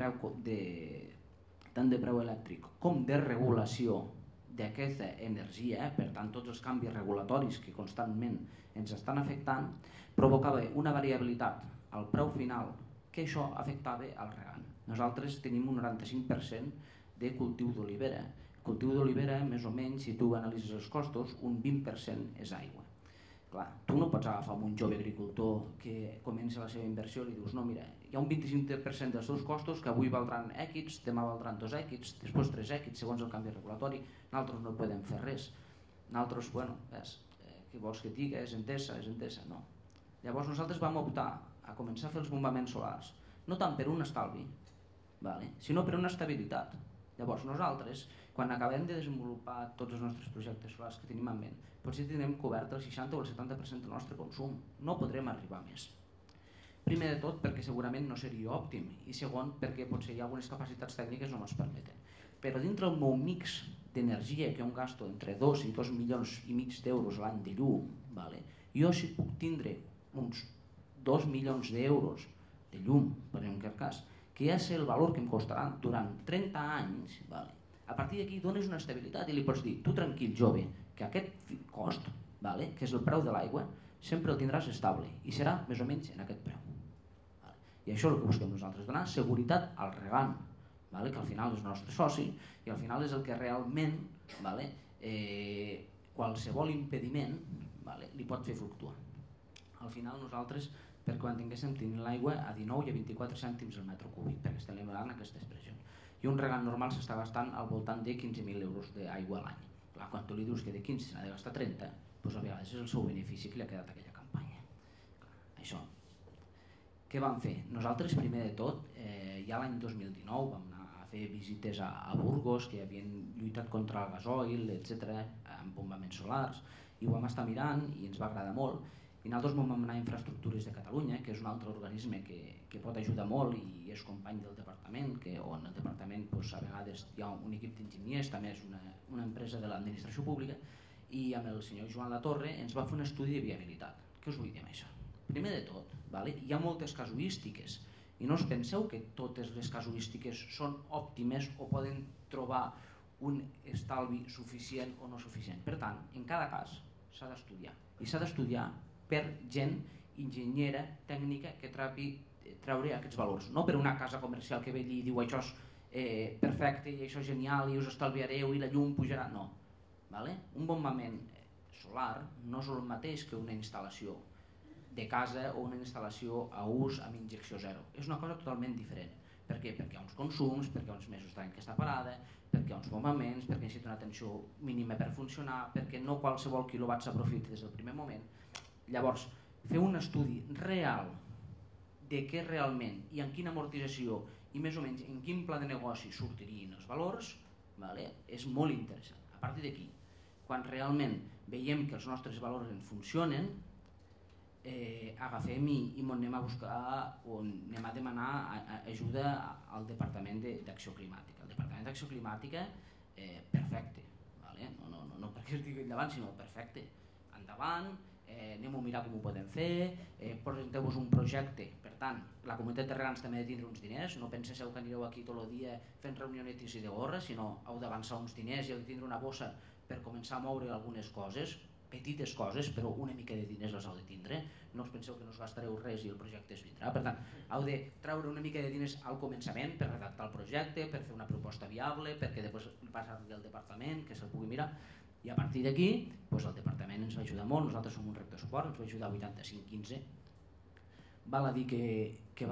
preu elèctric com de regulació d'aquesta energia, per tant tots els canvis regulatoris que constantment ens estan afectant, provocava una variabilitat al preu final que això afectava al regant. Nosaltres tenim un 95% de cultiu d'olivera. El cultiu d'olivera, més o menys, si tu analitzes els costos, un 20% és aigua. Clar, tu no pots agafar un jove agricultor que comença la seva inversió i li dius no, mira, hi ha un 25% dels teus costos que avui valdran X, demà valdran 2X, després 3X, segons el canvi regulatori, nosaltres no podem fer res. Nosaltres, bueno, què vols que et digui? És Endesa, no. Llavors nosaltres vam optar a començar a fer els bombaments solars, no tant per un estalvi, sinó per una estabilitat. Llavors nosaltres, quan acabem de desenvolupar tots els nostres projectes solars que tenim en ment, potser tindrem cobert el 60 o el 70% del nostre consum, no podrem arribar més. Primer de tot perquè segurament no seria òptim i segon perquè potser hi ha algunes capacitats tècniques no ens permeten. Però dintre el meu mix d'energia, que on gasto entre 2 i 2 milions i mig d'euros l'any de llum, jo si puc tindre uns 2 milions d'euros de llum, per en aquest cas, que ja sé el valor que em costarà durant 30 anys, a partir d'aquí dones una estabilitat i li pots dir, tu tranquil jove, que aquest cost, que és el preu de l'aigua, sempre el tindràs estable i serà més o menys en aquest preu. I això és el que busquem nosaltres, donar seguretat al regant, que al final és el nostre soci i al final és el que realment qualsevol impediment li pot fer fluctuar. Al final nosaltres, perquè quan tinguéssim tenint l'aigua a 19 i a 24 cèntims el metre cúbic, perquè estem elevant aquestes pressions. I un regant normal s'està gastant al voltant de 15.000 euros d'aigua a l'any. Clar, quan tu li dius que de 15 se n'ha de gastar 30, doncs a vegades és el seu benefici que li ha quedat a aquella campanya. Això. Què vam fer? Nosaltres, primer de tot, ja l'any 2019 vam anar a fer visites a Burgos, que havien lluitat contra el gasoil, etc., amb bombaments solars, i ho vam estar mirant i ens va agradar molt. I nosaltres vam anar a Infraestructures de Catalunya, que és un altre organisme que pot ajudar molt i és company del departament, on el departament a vegades hi ha un equip d'enginyers, també és una empresa de l'administració pública, i amb el senyor Joan Latorre ens va fer un estudi de viabilitat. Què us vull dir amb això? Primer de tot, hi ha moltes casuístiques i no us penseu que totes les casuístiques són òptimes o poden trobar un estalvi suficient o no suficient. Per tant, en cada cas s'ha d'estudiar i s'ha d'estudiar per gent enginyera, tècnica, que treure aquests valors. No per una casa comercial que ve allí i diu això és perfecte i això és genial i us estalviareu i la llum pujarà. No. Un bombament solar no és el mateix que una instal·lació de casa o una instal·lació a ús amb injecció zero. És una cosa totalment diferent. Per què? Perquè hi ha uns consums, perquè hi ha uns mesos d'any que està parada, perquè hi ha uns bombaments, perquè necessita una tensió mínima per funcionar, perquè no qualsevol quilowatt s'aprofita des del primer moment. Llavors, fer un estudi real de què realment i en quina amortització i més o menys en quin pla de negoci sortirien els valors és molt interessant. A partir d'aquí, quan realment veiem que els nostres valors ens funcionen, agafem i anem a buscar o anem a demanar ajuda al Departament d'Acció Climàtica. El Departament d'Acció Climàtica, perfecte, no perquè es digui endavant, sinó perfecte, endavant, anem a mirar com ho podem fer, presenteu-vos un projecte. Per tant, la comunitat de regants també ha de tindre uns diners, no penseu que anireu aquí tot el dia fent reunionetes i de gorra, sinó heu d'avançar uns diners i heu de tindre una bossa per començar a moure algunes coses, petites coses, però una mica de diners les heu de tindre. No us penseu que no us gastareu res i el projecte es vindrà. Per tant, heu de treure una mica de diners al començament per redactar el projecte, per fer una proposta viable, perquè després passar-li al departament, que se'l pugui mirar. I a partir d'aquí, el departament ens va ajudar molt, nosaltres som un rector de suport, ens va ajudar 85-15. Val a dir que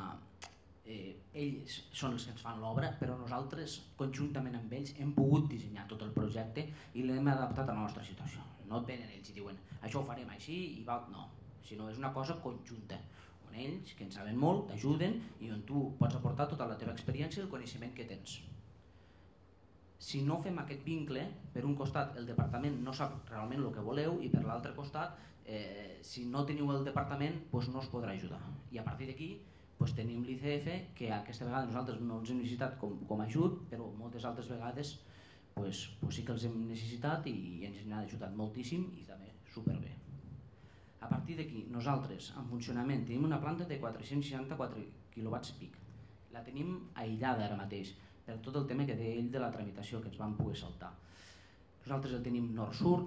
ells són els que ens fan l'obra, però nosaltres, conjuntament amb ells, hem pogut dissenyar tot el projecte i l'hem adaptat a la nostra situació. No et venen ells i diuen, això ho farem així i va... No, sinó és una cosa conjunta, on ells, que en saben molt, t'ajuden i on tu pots aportar tota la teva experiència i el coneixement que tens. Si no fem aquest vincle, per un costat el departament no sap realment el que voleu i per l'altre costat, si no teniu el departament, no us podrà ajudar. I a partir d'aquí tenim l'ICF, que aquesta vegada nosaltres no els hem necessitat com a ajut, però moltes altres vegades sí que els hem necessitat i ens han ajudat moltíssim i també superbé. A partir d'aquí, nosaltres, en funcionament, tenim una planta de 464 quilowatts pic. La tenim aïllada ara mateix, per tot el tema que deia ell de la tramitació, que ens vam poder saltar. Nosaltres la tenim nord-sud,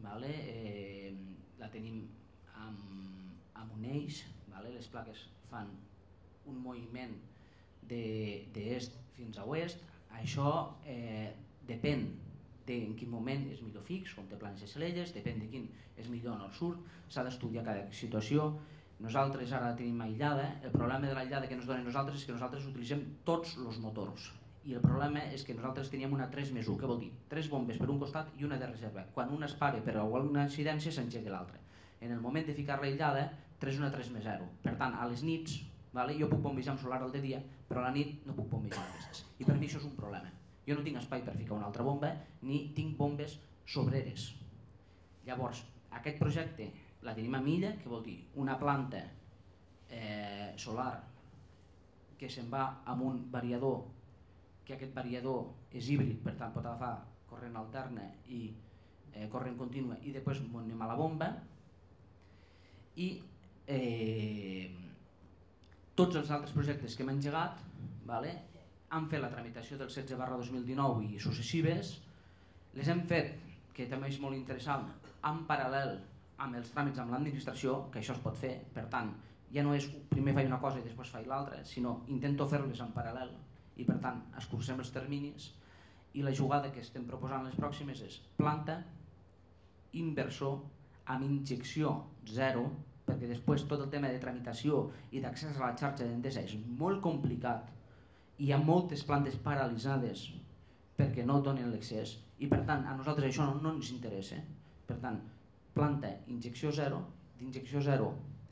la tenim amb un eix, les plaques fan un moviment d'est fins a oest. Això depèn en quin moment és millor fix, com té planes de Salelles, depèn de quin és millor nord-sud, s'ha d'estudiar cada situació. Nosaltres ara la tenim aïllada. El problema de l'aïllada que ens donen nosaltres és que nosaltres utilitzem tots els motors i el problema és que nosaltres teníem una 3+1, què vol dir? 3 bombes per un costat i una de reserva. Quan una es pare per alguna incidència s'engega l'altra. En el moment de ficar l'aïllada, 3-1 a 3+0. Per tant, a les nits jo puc bombejar amb solar al de dia, però a la nit no puc bombejar aquestes. I per mi això és un problema. Jo no tinc espai per ficar una altra bomba, ni tinc bombes sobreres. Llavors, aquest projecte la tenim a milla, que vol dir una planta solar que se'n va amb un variador, que aquest variador és híbrid, per tant pot agafar corrent alterna i corrent contínua i després anem a la bomba. I tots els altres projectes que hem engegat han fet la tramitació del 16/2019 i successives, les hem fet, que també és molt interessant, en paral·lel amb els tràmits amb l'administració, que això es pot fer, per tant, ja no és primer faig una cosa i després faig l'altra, sinó intento fer-les en paral·lel i per tant escurcem els terminis. I la jugada que estem proposant les pròximes és planta, inversor, amb injecció zero, perquè després tot el tema de tramitació i d'accés a la xarxa d'Endesa és molt complicat i hi ha moltes plantes paralitzades perquè no donen l'accés i per tant a nosaltres això no ens interessa. Per tant, planta, injecció zero, d'injecció zero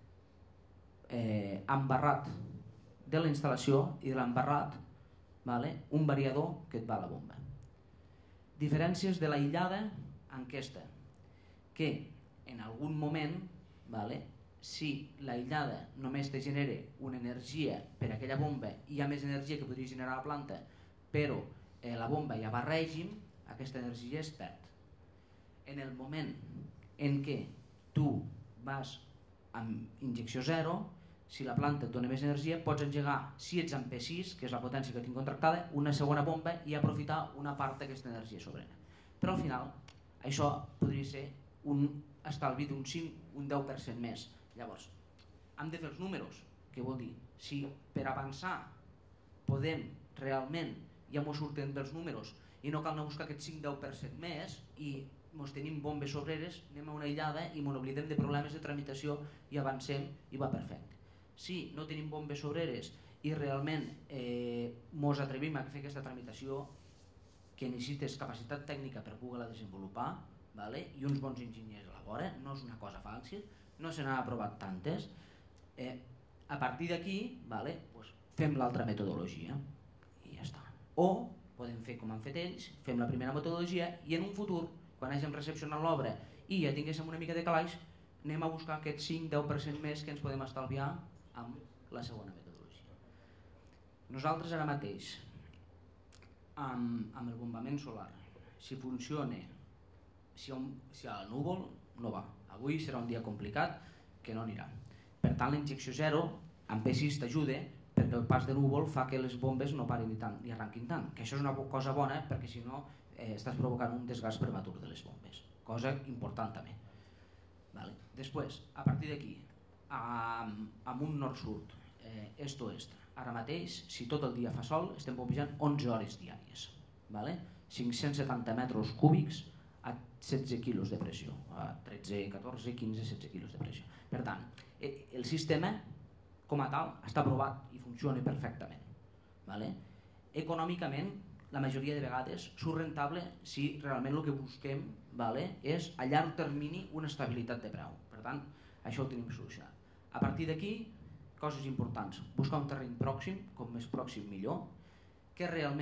embarrat de la instal·lació i de l'embarrat un variador que et va a la bomba. Diferències de l'aïllada en aquesta, que en algun moment, si l'aïllada només te genera una energia per a aquella bomba i hi ha més energia que podria generar la planta, però la bomba ja va a règim, aquesta energia es perd. En el moment en què tu vas amb injecció zero, si la planta et dona més energia, pots engegar, si ets en P6, que és la potència que tinc contractada, una segona bomba i aprofitar una part d'aquesta energia sobrera. Però al final, això podria ser un estalvi d'un 5, un 10% més. Llavors, hem de fer els números, què vol dir? Si per avançar podem realment, ja m'ho surten dels números, i no cal anar a buscar aquest 5-10% més i ens tenim bombes sobreres, anem a una aïllada i ens oblidem de problemes de tramitació i avancem i va perfecte. Si no tenim bombes sobreres i realment ens atrevim a fer aquesta tramitació que necessites capacitat tècnica per poder-la desenvolupar i uns bons enginyers a la vora, no és una cosa fàcil, no se n'ha aprovat tantes, a partir d'aquí fem l'altra metodologia i ja està. O podem fer com han fet ells, fem la primera metodologia i en un futur, quan hàgim recepcionat l'obra i ja tinguéssim una mica de calaix, anem a buscar aquest 5-10% més que ens podem estalviar amb la segona metodologia. Nosaltres ara mateix, amb el bombament solar, si funciona, si al núvol no va. Avui serà un dia complicat que no anirà. Per tant, la injecció zero amb P6 t'ajuda perquè el pas de núvol fa que les bombes no parin ni arranquin tant, que això és una cosa bona perquè si no estàs provocant un desgast prematur de les bombes, cosa important també. Després, a partir d'aquí, amb un nord-sud, est-oest, ara mateix, si tot el dia fa sol, estem bombejant 11 hores diàries, 570 metres cúbics a 16 quilos de pressió, a 13, 14, 15, 16 quilos de pressió. Per tant, el sistema com a tal està aprovat i funciona perfectament. Econòmicament, la majoria de vegades surt rentable si realment el que busquem és a llarg termini una estabilitat de preu. Per tant, això ho tenim solucionat. A partir d'aquí, coses importants, buscar un terreny pròxim, com més pròxim millor, que realment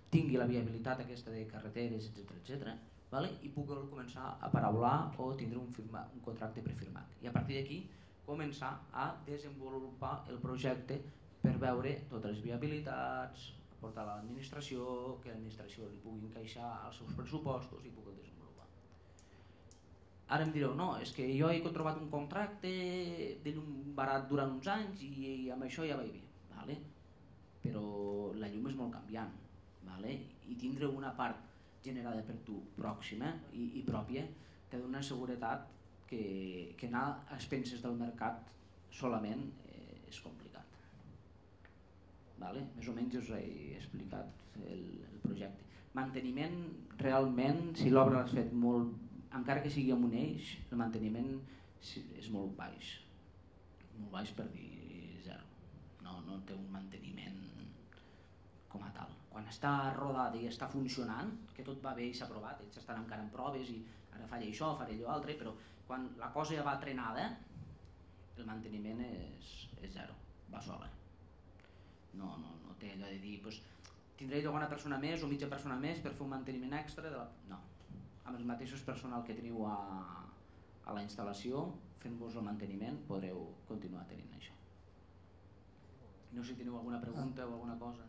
tingui la viabilitat aquesta de carreteres, etc., i pugui començar a paraular o tindre un contracte prefirmat. I a partir d'aquí començar a desenvolupar el projecte per veure totes les viabilitats, portar a l'administració, que l'administració li pugui encaixar als seus pressupostos i pugui desenvolupar. Ara em direu, no, és que jo he trobat un contracte de llum barat durant uns anys i amb això ja vaig bé, però la llum és molt canviant, i tindre una part generada per tu pròxima i pròpia te dona seguretat que anar a expenses del mercat solament és complicat. Més o menys us he explicat el projecte. Manteniment, realment, si l'obra l'has fet molt, encara que sigui amb un eix, el manteniment és molt baix per dir zero, no té un manteniment com a tal. Quan està rodada i està funcionant, que tot va bé i s'ha provat, ells estan encara en proves i ara faré això, faré allò altre, però quan la cosa ja va trenada, el manteniment és zero, va sola. No té allò de dir, tindré lloc una persona més o mitja persona més per fer un manteniment extra, no. Amb els mateixos personal que teniu a la instal·lació, fent-vos el manteniment, podreu continuar tenint això. No sé si teniu alguna pregunta o alguna cosa.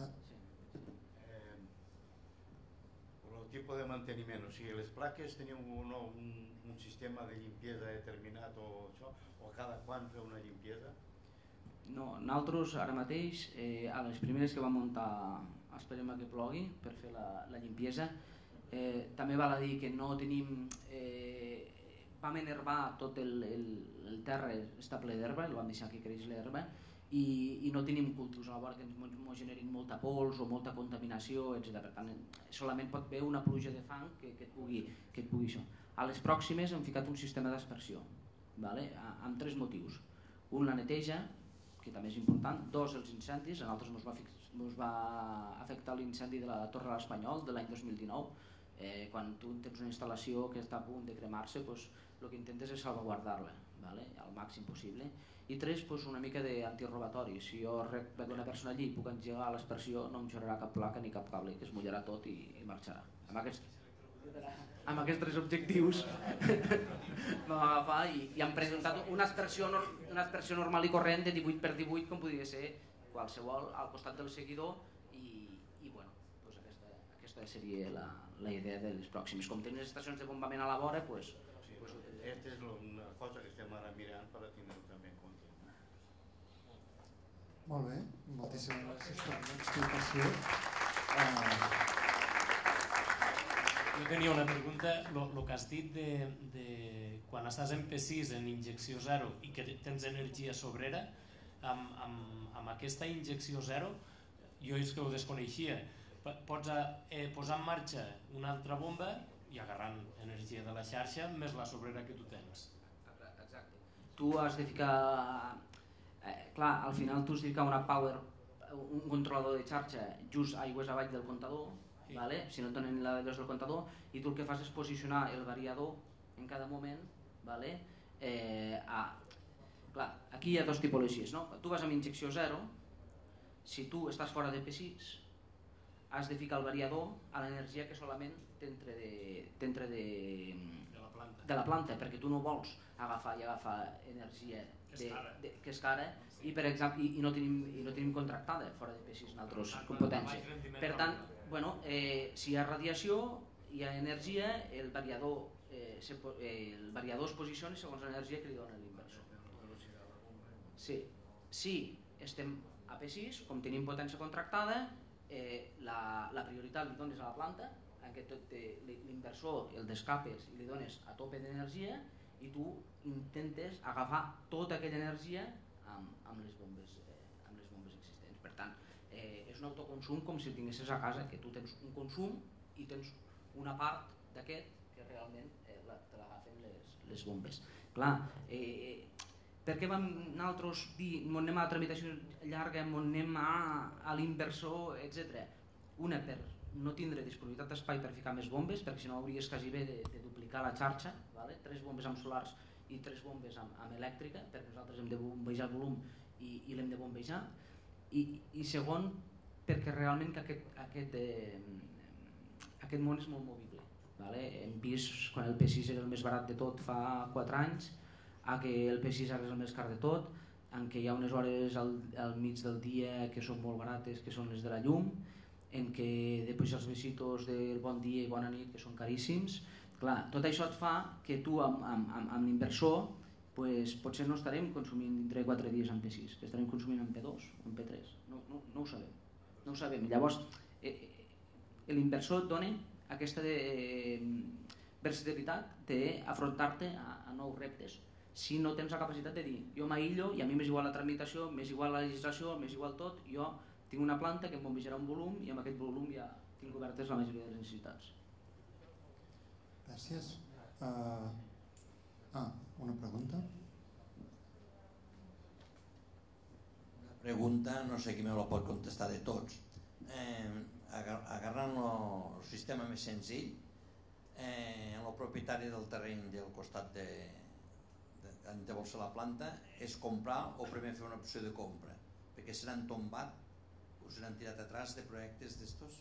El tipus de manteniment, o sigui, les plaques teniu un sistema de limpiesa determinat o això, o cada quan fer una limpiesa? No, nosaltres ara mateix, a les primeres que vam muntar, esperem que plogui per fer la limpiesa. També val a dir que no tenim, vam enervar tot el terra, està ple d'herba, el vam deixar que creix l'herba, i no tenim cultius a la vora que ens generin molta pols o molta contaminació, etc. Per tant, solament pot haver una pluja de fang que et pugui això. A les pròximes hem ficat un sistema d'aspersió, amb 3 motius. Un, la neteja, que també és important. 2, els incendis. A nosaltres ens va afectar l'incendi de la Torre de l'Espanyol de l'any 2019. Quan tu tens una instal·lació que està a punt de cremar-se, el que intentes és salvaguardar-la al màxim possible. I 3, una mica d'antirobatori. Si jo veig una persona allí i puc engegar l'aspersió, no em girarà cap placa ni cap cable, que es mullarà tot i marxarà. Amb aquests 3 objectius vam agafar i hem presentat una aspersió normal i corrent de 18x18, com podria ser qualsevol, al costat del seguidor, i aquesta seria la idea de les pròximes. Com tenen les estacions de bombament a la vora, Aquesta és una cosa que estem ara mirant per tindre-ho també en compte. Molt bé, moltíssimes gràcies per l'explicació. Jo tenia una pregunta. El que has dit de quan estàs en P6 en injecció zero i que tens energia sobrera, amb aquesta injecció zero, jo és que ho desconeixia, pots posar en marxa una altra bomba i agarrant energia de la xarxa més la sobrera que tu tens. Exacte. Tu has de ficar... Clar, al final tu has de ficar un controlador de xarxa just aigües avall del comptador, si no et donen la llum del comptador, i tu el que fas és posicionar el variador en cada moment. Clar, aquí hi ha 2 tipologies. Tu vas amb injecció zero, si tu estàs fora de P6, has de ficar el variador a l'energia que solament t'entra de la planta, perquè tu no vols agafar energia que és cara i no tenim contractada fora de P6 en altres competències. Per tant, si hi ha radiació, hi ha energia, el variador es posiciona segons l'energia que li dona l'inversor. Si estem a P6, com tenim potència contractada, la prioritat li dones a la planta, en què l'inversor el descapes i li dones a tope d'energia i tu intentes agafar tota aquella energia amb les bombes existents. Per tant, és un autoconsum com si el tinguessis a casa, que tu tens un consum i tens una part d'aquest que realment te l'agafen les bombes. Clar, per què vam nosaltres dir on anem a la tramitació llarga, on anem a l'inversor, etc. Una, per no tindre disponibilitat d'espai per ficar més bombes, perquè si no hauries quasi bé de duplicar la xarxa, 3 bombes amb solars i 3 bombes amb elèctrica, perquè nosaltres hem de bombejar el volum i l'hem de bombejar. I segon, perquè realment que aquest món és molt movible. Hem vist quan el P6 era el més barat de tot fa 4 anys, que el P6 ara és el més car de tot, en què hi ha unes hores al mig del dia que són molt barates, que són les de la llum, en què després els besitos del bon dia i bona nit, que són caríssims. Clar, tot això et fa que tu amb l'inversor potser no estarem consumint entre 4 dies en P6, que estarem consumint en P2 o en P3, no ho sabem. No ho sabem. Llavors, l'inversor et dona aquesta versatilitat d'afrontar-te a nous reptes. Si no tens la capacitat de dir, jo m'aïllo i a mi m'és igual la tramitació, m'és igual la legislació, m'és igual tot, jo tinc una planta que em bombejarà un volum i amb aquest volum ja tinc cobertes la majoria de les necessitats. Gràcies. Una pregunta? Una pregunta, no sé qui me la pot contestar de tots. Agarrant el sistema més senzill, el propietari del terreny del costat on vol ser la planta és comprar o primer fer una opció de compra? Perquè se n'han tombat o se n'han tirat atrás de projectes d'estos?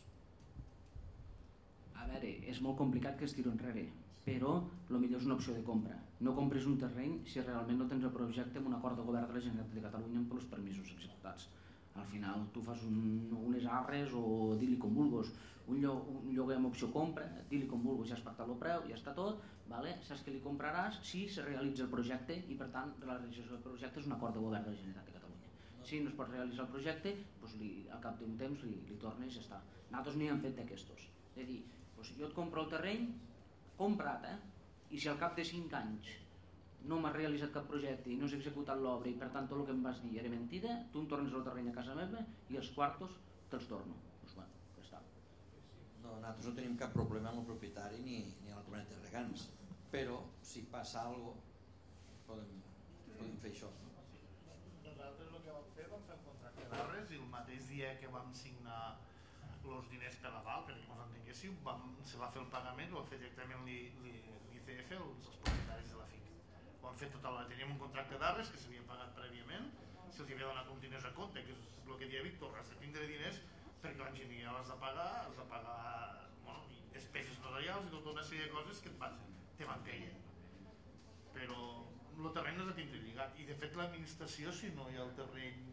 A veure, és molt complicat que es tiri enrere, però el millor és una opció de compra. No compres un terreny si realment no tens el projecte amb un acord de govern de la Generalitat de Catalunya amb els permisos executats. Al final tu fas unes arres o dir-li com vulguis, un lloguer amb opció compra, dir-li com vulguis, ja has pactat el preu, ja està tot, saps que li compraràs si se realitza el projecte i per tant la realització del projecte és un acord de govern de la Generalitat de Catalunya. Si no es pot realitzar el projecte, al cap d'un temps li tornes i ja està. Nosaltres n'hi hem fet d'aquestos. És a dir, jo et compro el terreny, comprat, i si al cap de 5 anys no m'has realitzat cap projecte i no has executat l'obra i per tant tot el que em vas dir era mentida, tu em tornes el terreny a casa meva i els quartos te'ls torno. Doncs bueno, ja està. No, nosaltres no tenim cap problema amb el propietari ni amb la comunitat de regants, però si passa alguna cosa podem fer això. Nosaltres el que vam fer un contracte d'arres i el mateix dia que vam signar els diners per aval, perquè ens entenguéssiu, se va fer el pagament, ho va fer directament l'ICF, els propietaris de la finca. Teníem un contracte d'arres que s'havia pagat prèviament, se'ls havia donat uns diners a compte, que és el que deia Víctor, has de tindre diners perquè l'enginyeria has de pagar despeses notarials i tota una sèrie de coses que te mantellen. Però el terreny no has de tindre lligat, i de fet l'administració, si no hi ha el terreny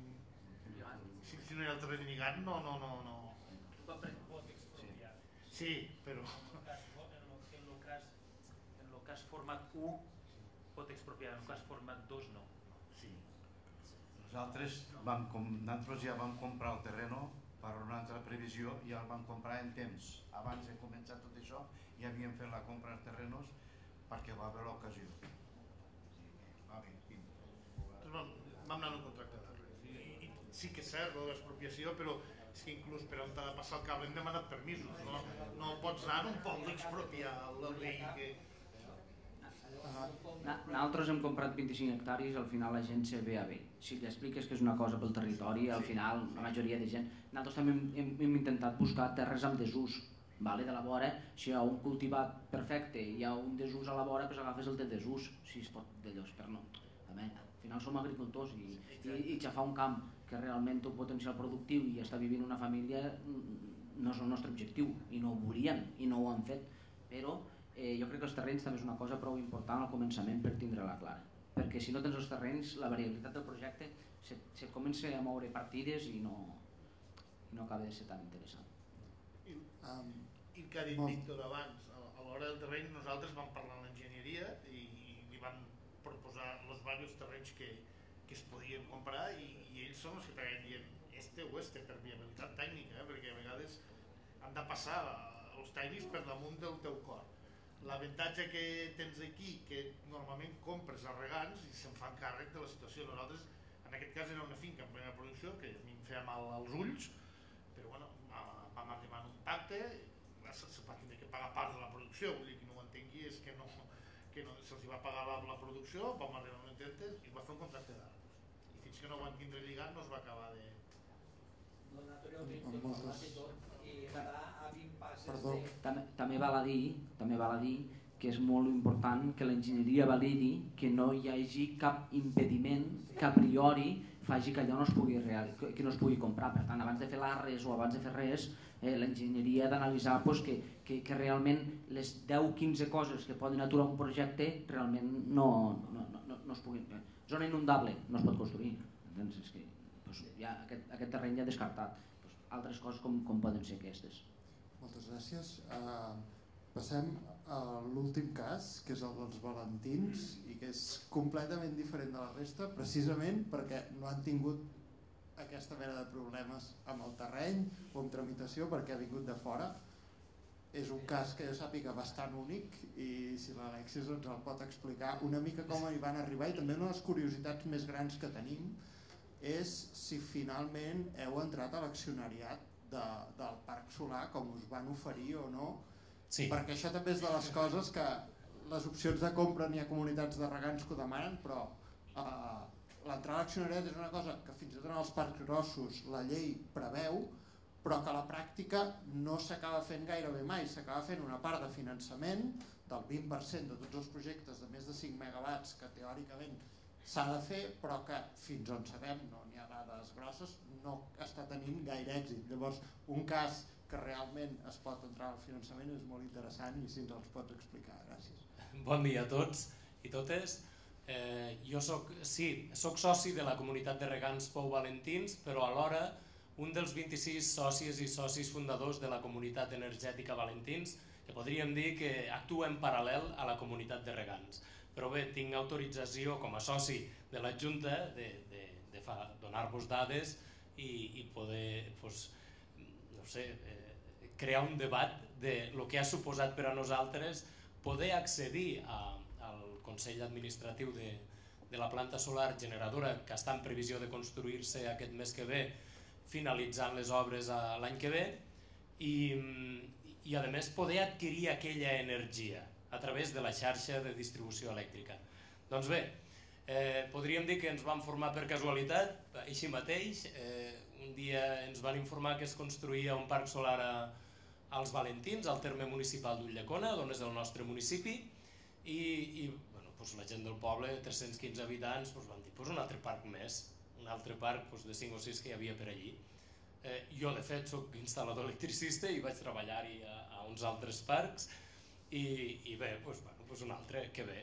lligat, no. Sí, però... En el cas format 1 pot expropiar, en el cas format 2 no. Sí. Nosaltres ja vam comprar el terreno per una altra previsió i el vam comprar en temps. Abans de començar tot això ja havíem fet la compra dels terrenos perquè va haver l'ocasió. Vam anar en un contracte d'arres. Sí que és cert, l'expropiació, però és que inclús per on t'ha de passar el cable hem demanat permisos. No pots anar un poc d'expropiar la llei que... Nosaltres hem comprat 25 hectàrees i al final la gent se ve a bé. Si li expliques que és una cosa pel territori, al final la majoria de gent... Nosaltres també hem intentat buscar terres amb desús, de la vora. Si hi ha un cultivat perfecte i hi ha un desús a la vora, doncs agafes el de desús, si es pot d'allò, però no. Al final som agricultors i xafar un camp que realment té un potencial productiu i està vivint una família no és el nostre objectiu i no ho volíem i no ho han fet, però jo crec que els terrenys també és una cosa prou important al començament per tindre-la clara, perquè si no tens els terrenys la variabilitat del projecte se comença a moure partides i no acaba de ser tan interessant. I el que ha dit Víctor abans, a l'hora del terreny nosaltres vam parlar amb l'enginyeria i li van proposar els diversos terrenys que es podien comprar i ells són els que t'han dit este o este per viabilitat tècnica, perquè a vegades han de passar els tècnics per damunt del teu cor. L'avantatge que tens aquí, que normalment compres a regants i se'n fan càrrec de la situació. Nosaltres, en aquest cas, era una finca en plena producció, que a mi em feia mal als ulls, però bueno, vam arribar a un pacte, se va tenir que pagar part de la producció, vull dir que no ho entengui, és que se'ls va pagar la producció, vam arribar a un entente i va fer un contracte d'arres. I fins que no ho van tindre lligat no es va acabar de... També val a dir que és molt important que l'enginyeria validi que no hi hagi cap impediment que a priori faci que allò no es pugui comprar. Per tant, abans de fer l'ARRES o abans de fer res, l'enginyeria ha d'analitzar que realment les 10-15 coses que poden aturar un projecte realment no es puguin fer. Zona inundable no es pot construir. És que ja aquest terreny ja descartat. Altres coses com poden ser aquestes. Moltes gràcies. Passem a l'últim cas, que és el dels Valentins, i que és completament diferent de la resta, precisament perquè no han tingut aquesta mena de problemes amb el terreny o amb tramitació, perquè ha vingut de fora. És un cas que jo sàpiga bastant únic, i si l'Alexis ens el pot explicar una mica com hi van arribar. I també una de les curiositats més grans que tenim és si finalment heu entrat a l'accionariat del parc solar, com us van oferir o no. Sí. Perquè això també és de les coses que les opcions de compra n'hi ha comunitats de regants que ho demanen, però l'entrada a l'accionariat és una cosa que fins i tot en els parcs grossos la llei preveu, però que a la pràctica no s'acaba fent gairebé mai. S'acaba fent una part de finançament del 20% de tots els projectes de més de 5 megawatts que teòricament s'ha de fer, però que fins on sabem, no n'hi ha dades grosses, no està tenint gaire èxit. Llavors, un cas que realment es pot entrar al finançament és molt interessant, i si ens els pots explicar. Gràcies. Bon dia a tots i totes. Jo soc soci de la comunitat de regants Pou Valentins, però alhora un dels 26 socis i socis fundadors de la comunitat energètica Valentins, que podríem dir que actua en paral·lel a la comunitat de regants. Però bé, tinc autorització com a soci de la Junta de donar-vos dades i poder crear un debat de lo que ha suposat per a nosaltres poder accedir al Consell Administratiu de la planta solar generadora, que està en previsió de construir-se aquest mes que ve, finalitzant les obres l'any que ve, i a més poder adquirir aquella energia a través de la xarxa de distribució elèctrica. Doncs bé, podríem dir que ens vam formar per casualitat, així mateix. Un dia ens van informar que es construïa un parc solar als Valentins, al terme municipal d'Ulldecona, d'on és el nostre municipi, i la gent del poble, 315 habitants, van dir un altre parc més, un altre parc de 5 o 6 que hi havia per allí. Jo, de fet, soc instal·lador electricista i vaig treballar-hi a uns altres parcs, i bé, un altre, que bé.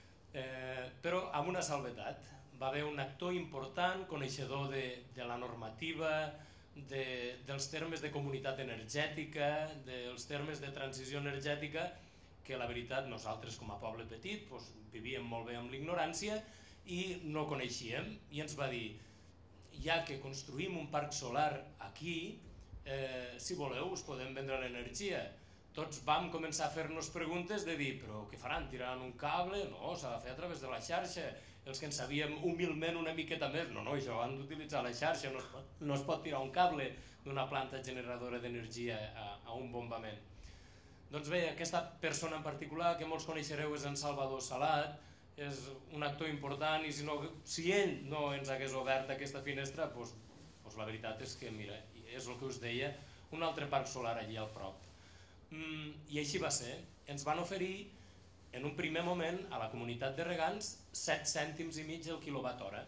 Però amb una salvetat. Va haver un actor important, coneixedor de la normativa, dels termes de comunitat energètica, dels termes de transició energètica, que la veritat nosaltres com a poble petit vivíem molt bé amb l'ignorància i no coneixíem, i ens va dir: ja que construïm un parc solar aquí, si voleu us podem vendre l'energia. Tots vam començar a fer-nos preguntes de dir: però què faran, tiraran un cable? No, s'ha de fer a través de la xarxa. Els que en sabíem humilment una miqueta més, no, això han d'utilitzar la xarxa, no es pot tirar un cable d'una planta generadora d'energia a un bombament. Doncs bé, aquesta persona en particular, que molts coneixereu, és en Salvador Salat, és un actor important, i si ell no ens hagués obert aquesta finestra, la veritat és que, mira, és el que us deia, un altre parc solar allí al prop. I així va ser. Ens van oferir en un primer moment a la comunitat de regants 7 cèntims i mig el quilowatt hora.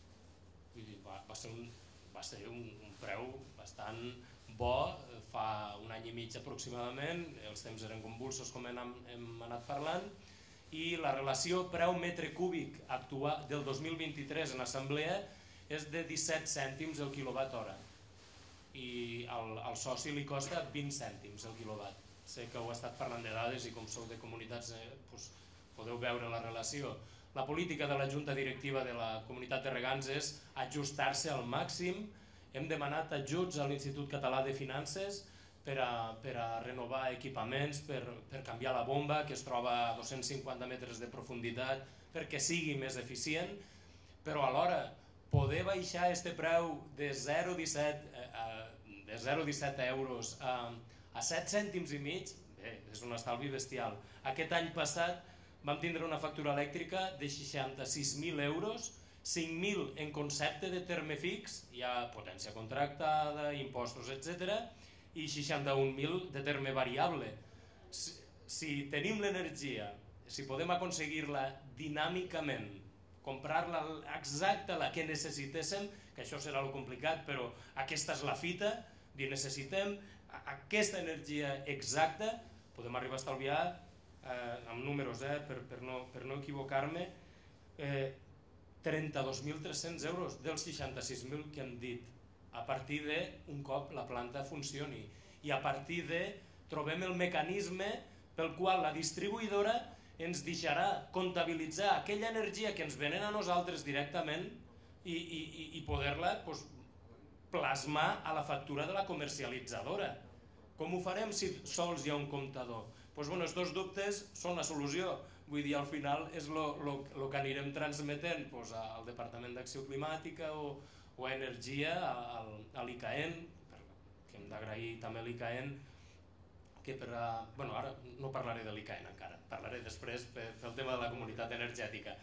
Va ser un preu bastant bo, fa un any i mig aproximadament, els temps eren convulsos com hem anat parlant, i la relació preu metre cúbic del 2023 en assemblea és de 17 cèntims el quilowatt hora, i al soci li costa 20 cèntims el quilowatt. Sé que heu estat parlant de dades i com sou de comunitats podeu veure la relació. La política de la Junta Directiva de la Comunitat de Regants és ajustar-se al màxim. Hem demanat ajuts a l'Institut Català de Finances per a renovar equipaments, per canviar la bomba, que es troba a 250 metres de profunditat, perquè sigui més eficient, però alhora poder baixar aquest preu de 0,17 euros a 7 cèntims i mig, bé, és un estalvi bestial. Aquest any passat vam tindre una factura elèctrica de 66.000 euros, 5.000 en concepte de terme fix, hi ha potència contractada, impostos, etc., i 61.000 de terme variable. Si tenim l'energia, si podem aconseguir-la dinàmicament, comprar-la exacta la que necessitéssim, que això serà el complicat, però aquesta és la fita, necessitem aquesta energia exacta, podem arribar a estalviar, amb números, per no equivocar-me, 32.300 euros dels 66.000 que hem dit, a partir d'un cop la planta funcioni. I a partir trobem el mecanisme pel qual la distribuïdora ens deixarà comptabilitzar aquella energia que ens venen a nosaltres directament i poder-la plasmar a la factura de la comercialitzadora. Com ho farem si sols hi ha un comptador? Els dos dubtes són la solució. Vull dir, al final és el que anirem transmetent al Departament d'Acció Climàtica o a Energia, a l'ICAEN, que hem d'agrair també a l'ICAEN, que ara no parlaré de l'ICAEN encara, parlaré després pel tema de la comunitat energètica.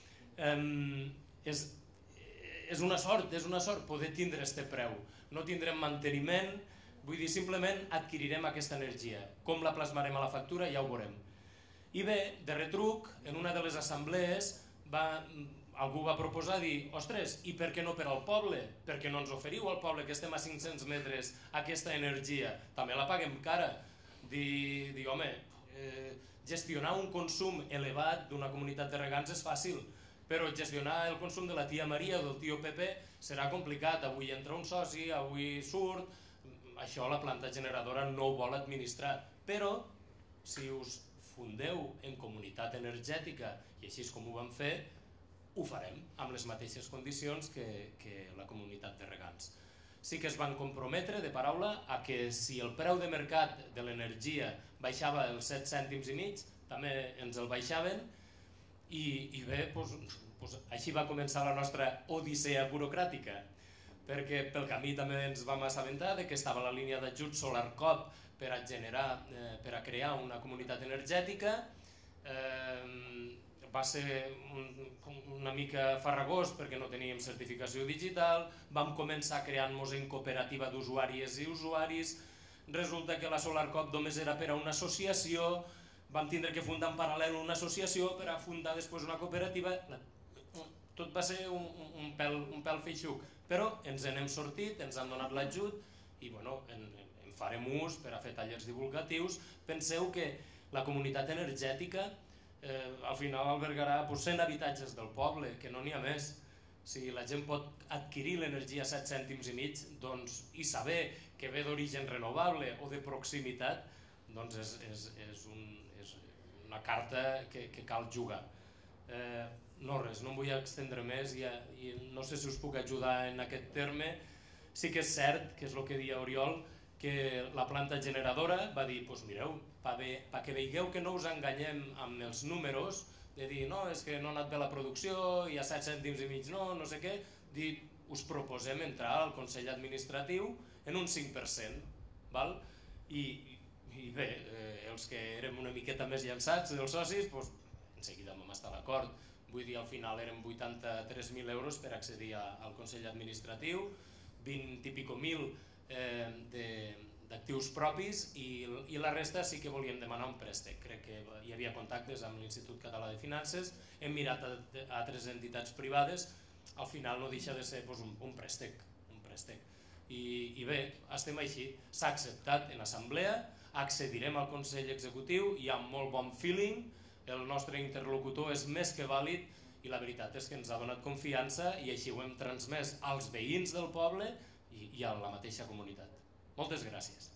És una sort poder tindre aquest preu. No tindrem manteniment, vull dir, simplement adquirirem aquesta energia. Com la plasmarem a la factura ja ho veurem. I bé, de retruc, en una de les assemblees, algú va proposar dir, ostres, i per què no per al poble? Per què no ens oferiu al poble que estem a 500 metres aquesta energia? També la paguem cara. Dir, home, gestionar un consum elevat d'una comunitat de regants és fàcil, però gestionar el consum de la tia Maria o del tio Pepe serà complicat. Avui entra un soci, avui surt, això la planta generadora no ho vol administrar. Però, si us fundeu en comunitat energètica, i així és com ho vam fer, ho farem amb les mateixes condicions que la comunitat de regants. Sí que es van comprometre de paraula a que si el preu de mercat de l'energia baixava els 7 cèntims i mig, també ens el baixaven, i bé, així va començar la nostra odissea burocràtica, perquè pel camí també ens vam assabentar que estava la línia d'ajut Solarcop per a crear una comunitat energètica. Va ser una mica farragós perquè no teníem certificació digital, vam començar creant-nos en cooperativa d'usuàries i usuaris, resulta que la Solarcop només era per a una associació, vam tindre que fundar en paral·lel una associació per a fundar després una cooperativa, tot va ser un pèl feixuc, però ens n'hem sortit, ens han donat l'ajut i en farem ús per a fer tallers divulgatius. Penseu que la comunitat energètica al final albergarà 100 habitatges del poble, que no n'hi ha més. Si la gent pot adquirir l'energia a 7 cèntims i mig i saber que ve d'origen renovable o de proximitat, doncs és una carta que cal jugar. No res, no em vull extendre més i no sé si us puc ajudar en aquest terme. Sí que és cert, que és el que deia Oriol, que la planta generadora va dir, doncs mireu, perquè veieu que no us enganyem amb els números, de dir, no, és que no ha anat bé la producció, hi ha 7 cèntims i mig, no sé què, dir, us proposem entrar al Consell Administratiu en un 5%, val? I bé, els que érem una miqueta més llançats, els socis, en seguida vam estar d'acord. Vull dir, al final eren 83.000 euros per accedir al Consell Administratiu, 20 i pico mil d'actius propis i la resta sí que volíem demanar un préstec. Crec que hi havia contactes amb l'Institut Català de Finances, hem mirat a altres entitats privades, al final no deixa de ser un préstec. I bé, estem així, s'ha acceptat en assemblea, accedirem al Consell Executiu, hi ha molt bon feeling, el nostre interlocutor és més que vàlid i la veritat és que ens ha donat confiança i així ho hem transmès als veïns del poble i a la mateixa comunitat. Moltes gràcies.